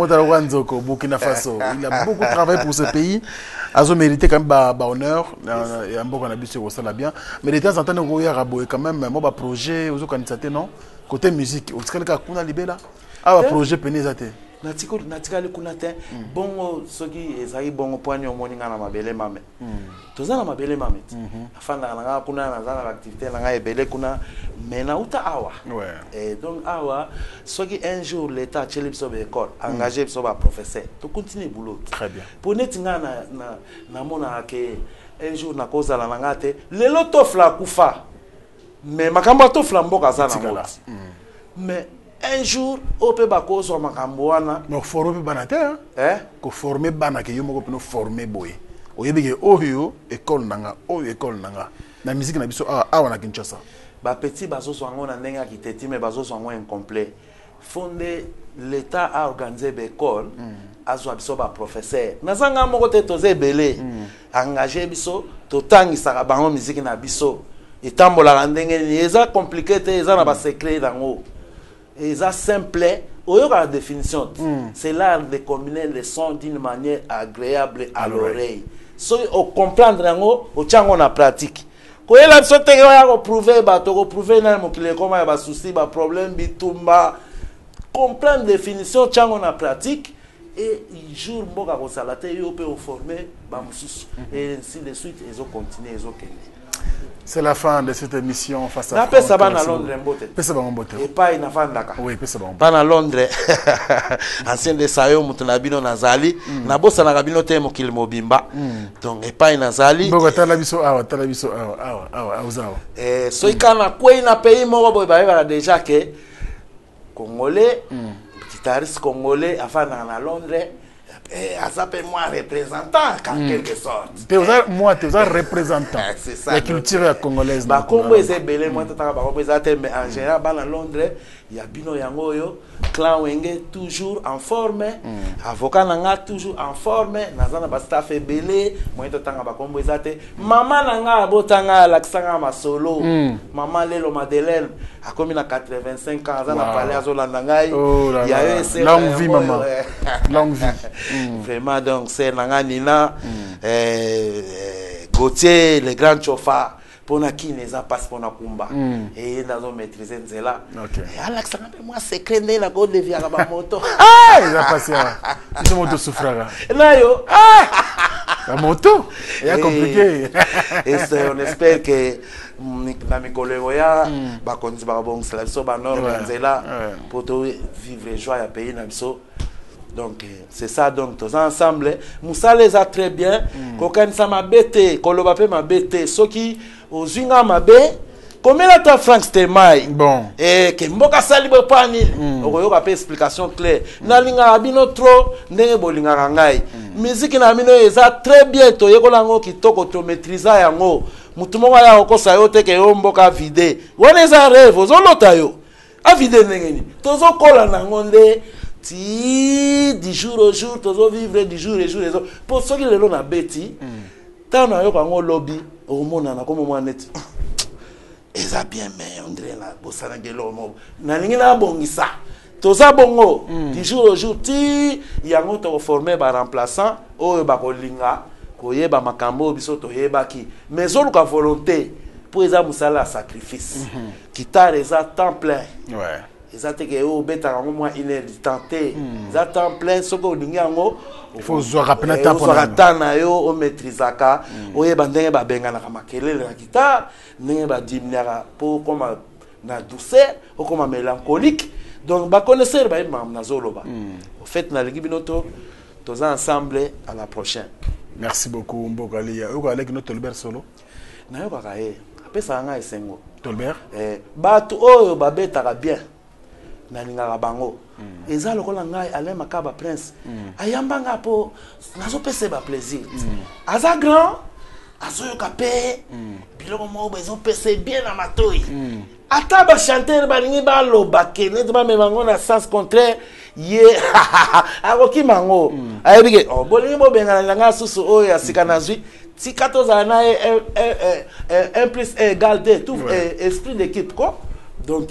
Faso. Il a beaucoup travaillé pour ce pays. Il a mérité quand même honneur. Il a un bon bien. Mais de temps en temps, il y a quand même un projet. Non? Côté musique, il y a un projet pénézaté. natikali kuna te bongo soki ezali bongo poani omoninga na mabele mame toza na mabele mame afanda na kuna na zana activité na ngai ebele kuna mena uta awa et donc awa soki un jour l'état cheli biso be école engagé biso ba professeur to continue boulot très bien pour netinga na mona ke un jour na koza la ngate lelo tofla kufa mais makambo tofla mboka zana moti mais un jour au peut bako so makambo wana no former banate ko former banake yo moko pino former boy oyebike oyo école nanga oyo école nanga na musique na biso awa na Kinshasa ba petit bazo so ngona ndenga kiteti mais bazo so ngona incomplet fondé l'état a organisé l'école azwa biso ba professeur nazanga moko te toze belé engagé biso to tangisa bango musique na biso etambola ndenge ni eza compliqué te eza na ba secret dango. Et ça simple, la définition, c'est l'art de combiner les sons d'une manière agréable à l'oreille. Si on comprend, on tient en pratique. Quand il a prouvé, prouver comment il y a souci, problème, comprendre la définition, tient en pratique. Et il joue beaucoup à salate, il peut former, et ainsi de suite, ils ont continué, ils ont continué. C'est la fin de cette émission face à France. Ça va à Londres, et pas in Afandaka. Oui, c'est bon. Pas à Londres. Ancien de Sayo, Mutunabino Nazali. Nabosa Nagabino Temo Kilmobimba. Donc, et pas in Nazali. So, il y a un pays déjà que Congolais, guitariste congolais, afin à Londres. À ça peut moi représentant en quelque sorte. Moi tu es un représentant. C'est ça. La culture congolaise. Ba Congo est belé moi tata ba représenter mais en général à Londres il y a bino yango yo clan wenge toujours en forme avocat nanga toujours en forme nazana ba staff belé moi tata ba Congo ezate maman nanga botanga laksanga masolo maman lelo Madeleine a comme na 85 ans azana parler azolanda ngai il y a eu longue vie maman. Longue vie. Vraiment donc c'est nanga Nina Gauthier le grand chauffeur pour na qui les a passe pour na kumba et nous maîtriser nzela et Alex un peu moi secret de la god de via la moto il a passé ils sont moto souffrara na yo La moto, c'est compliqué. Et on espère que dans mes collègues, pour vivre joie à pays. Donc, c'est ça. Donc, tous ensemble, Moussa les a très bien. Quand ça m'a bêté, Kolobapé m'a bêté. Ceux qui, aux Zunga m'a bêté, combien de temps Frank Stemai? Bon. Et que Mboka Salibo Panil. On a une explication claire. Nalinga abino trop, nenge bolinga rangai. Musique na amino eza très bien. To yeko lango ki toko to maîtriser yango. Mutumonga ya oko sayote ke yo mboka vide. Wana eza rêve, ozolota yo. A vide nenge ni. Tozo kola nangonde. Ti du jour au jour, tozo vivre du jour au jour. Pour ceux qui le l'ont abeti, tant na yo kango lobby, au monde na comme moi net. Eza bien mais on dirait la bossana ngelo mo na lingi na bongisa toza bongo du jour au jour ti yango to former ba remplaçant o ba kolinga koyeba makambo biso to yebaki mais on ka volonté pour eza musala sacrifice guitare eza temps plein ouais eza te ke o beta ngo moi une heure du temps te eza temps plein soko lingi yango il faut zo rappeler temps pour atana yo o maîtrisaka o yeba ndenge ba bengana ka makelele na guitare ndenge ba dimniaka pour comme na douceur ou comme mélancolique donc ba connaisseur ba mam na zoloba au fait na ligi binoto tous ensemble à la prochaine. Merci beaucoup Mbokalia. Uko avec notre Tolbert solo na yo baka apesa nga esengo Tolbert batu oyo ba betaka bien na lingaka bango eza lokola ngai Alain Makaba Prince ayambanga po nazo pese ba plaisir aza grand azoyoka pe biloko mo bezo pese bien na matoi ata ba chanteur balingi ba loba ke ne ba me bango na sens contraire ye akoki mango ayebike oh bolingi bo benga na nga susu oyo ya sikana zui si 14 ans na 1 plus 1 égale 2 tout esprit d'équipe quoi donc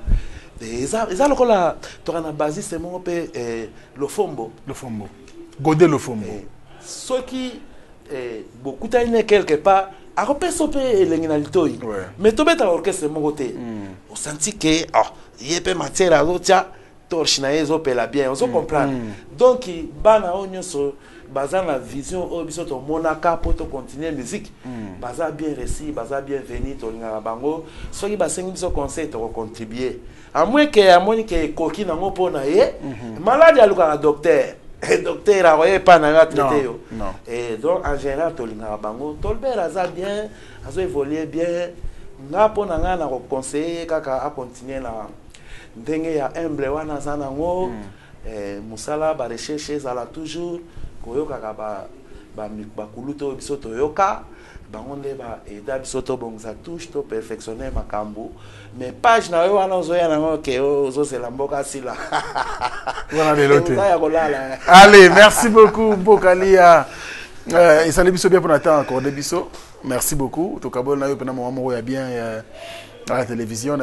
eza lokola tokana basiste mo pe le fombo Godé le fombo ceux qui beaucoup taine quelque part a repensé pe l'enginalitoi mais to beta orchestre mon côté on senti que yepé matière à l'autre torche na ezo pe la bien on se comprend donc bana onyo so baza na vision o biso to monaka pour to continuer musique baza bien réussi baza bien venu to ngara bango so ki basengi biso conseil to contribuer à moins que amoni que koki na ngo pona ye malade aluka docteur docteur a voyé pas na traité yo et donc en général to ngara bango Tolbert aza bien azo évoluer bien nga pona nga na conseiller kaka a continuer na ndenge ya humble wana sana ngo musala ba recherche zala toujours koyoka ka ba kuluto biso to yoka bango nde ba eda biso to bongza touche to perfectionner makambo mais page na yo wana ozoya nango ke ozozela mboka sila voilà les lotés allez merci beaucoup Mbokalia et ça les biso bien pour attendre encore des biso merci beaucoup to kabol na yo pena mo ya bien à la télévision,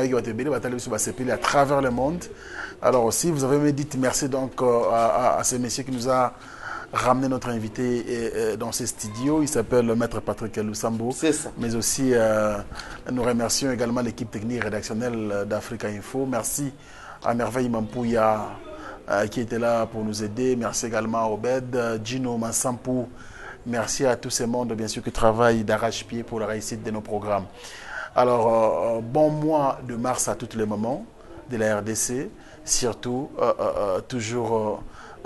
à travers le monde. Alors aussi, vous avez dit merci donc à ce monsieur qui nous a ramené notre invité dans ce studio. Il s'appelle le maître Patrick Lusambo. C'est ça. Mais aussi, nous remercions également l'équipe technique rédactionnelle d'Africa Info. Merci à Merveille Mampouya qui était là pour nous aider. Merci également à Obed, Gino Massampou. Merci à tous ces mondes, bien sûr, qui travaillent d'arrache-pied pour la réussite de nos programmes. Alors, bon mois de mars à tous les moments de la RDC, surtout, toujours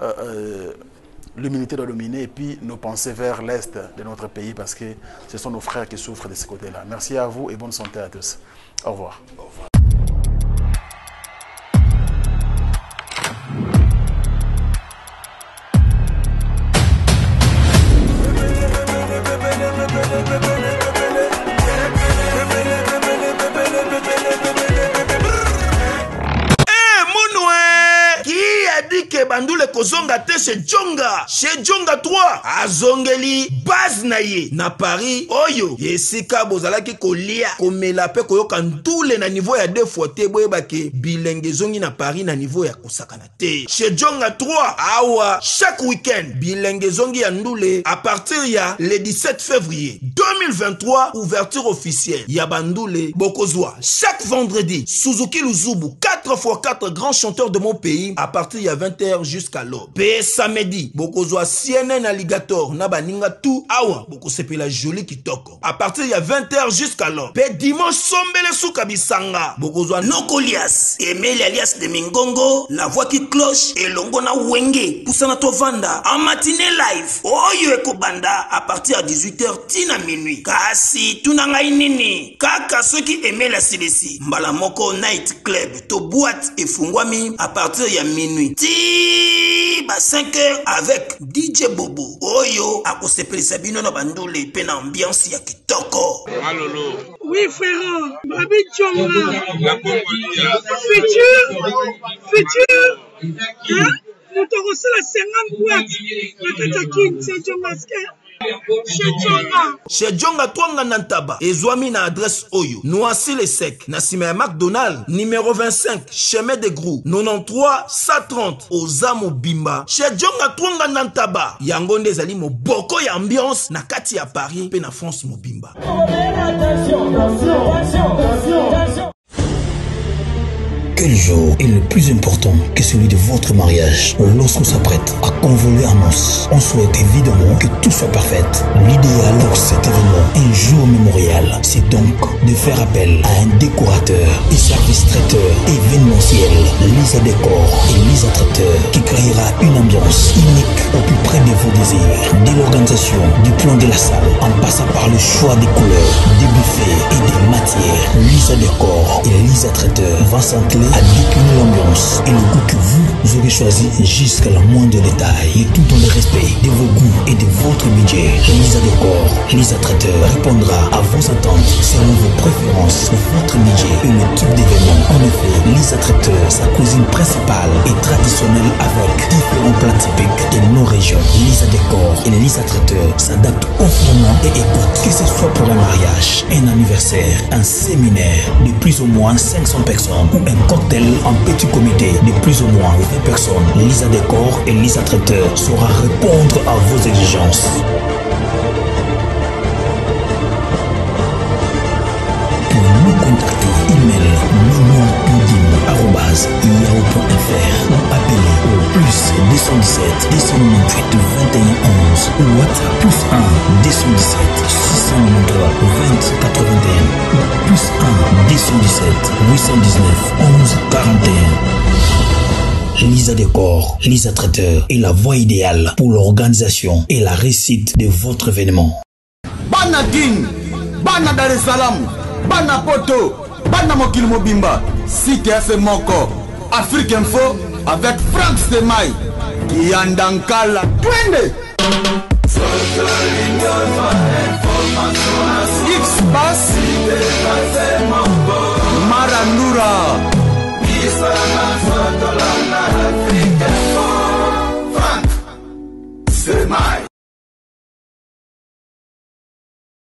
l'humilité doit dominer et puis nos pensées vers l'Est de notre pays parce que ce sont nos frères qui souffrent de ce côté-là. Merci à vous et bonne santé à tous. Au revoir. Au revoir. Bandule kozonga te chez Djonga 3 azongeli base na ye na Paris oyo yesika bozalaki kolia komela pe koyoka ntule na niveau ya 2 fois te boyebake bilenge zongi na Paris na niveau ya kosakana te chez Djonga 3 awa chaque week-end bilenge zongi ya ndule à partir ya le 17 février 2023 ouverture officielle ya bandule bokozwa chaque vendredi Suzuki Luzubu 4x4 grands chanteurs de mon pays à partir ya 20h jusqu'à jusqu'à l'aube. Pe samedi, bokozwa CNN Alligator na baninga tout awa bokosepela joli kitoko. À partir de 20h jusqu'à l'aube. Pe dimanche sombele suka bisanga. Bokozwa Nokolias, Emile alias de Mingongo, la voix qui cloche et longona wenge. Poussana tovanda en matinée live. Oyo ekobanda à partir de 18h tina minuit. Kasi tunanga inini. Kaka ceux qui aimaient la CDC. Mbala moko night club to boîte et fungwami à partir de minuit. Ti ba 5h avec DJ Bobo. Oyo akosepelisa bino na bandule pe na ambiance ya kitoko. Malolo. Oui frère, Babi Tchonga. La Congolia. Futur. Hein? Nous t'aurons la 50 boîtes. La Katakin, c'est Djongaske. Chez Djonga Twanga Nantaba, Ezwami na adresse Oyo, Noisy les Secs, Nassime McDonald, numéro 25, chemin de Grou, 93 130, Ozamo Bimba. Chez Djonga Twanga Nantaba, Yangonde Zali mo boko ya ambiance, na kati ya Paris, pe na France mo Bimba. Quel jour est le plus important que celui de votre mariage? Lorsqu'on s'apprête à convoler en noces, on souhaite évidemment que tout soit parfait. L'idéal pour cet événement, un jour mémorial, c'est donc de faire appel à un décorateur et service traiteur événementiel, Lisa Décor et Lisa Traiteur, qui créera une ambiance unique au plus près de vos désirs. Dès l'organisation du plan de la salle, en passant par le choix des couleurs, des buffets et des matières, Lisa Décor et Lisa Traiteur vont s'entrer à décliner l'ambiance et le goût que vous aurez choisi jusqu'à la moindre détail, et tout dans le respect de vos goûts et de votre budget. Lisa Décor, Lisa Traiteur répondra à vos attentes selon vos préférences, votre budget et le type d'événement. En effet, Lisa Traiteur, sa cuisine principale est traditionnelle avec différents plats typiques de nos régions. Lisa Décor et Lisa Traiteur s'adaptent au format et écoutent, que ce soit pour un mariage, un anniversaire, un séminaire de plus ou moins 500 personnes ou un cocktail en petit comité de plus ou moins 20 personnes. Lisa Décor et Lisa Traiteur saura répondre à vos exigences. Pour nous contacter, email mignon.yahoo.fr ou appelez au plus 217 298 21 11 ou WhatsApp plus 1 217 693 20 81 ou plus 1 217 819 11 41. Lisa Décor, Lisa Traiteur est la voie idéale pour l'organisation et la réussite de votre événement. Bana King, Bana Dar es Salaam, Bana Poto, Bana Mokil Mobimba, CTF Moko, Afrique Info avec Franck Semaï, Kiandankala, Twende. X-Bass,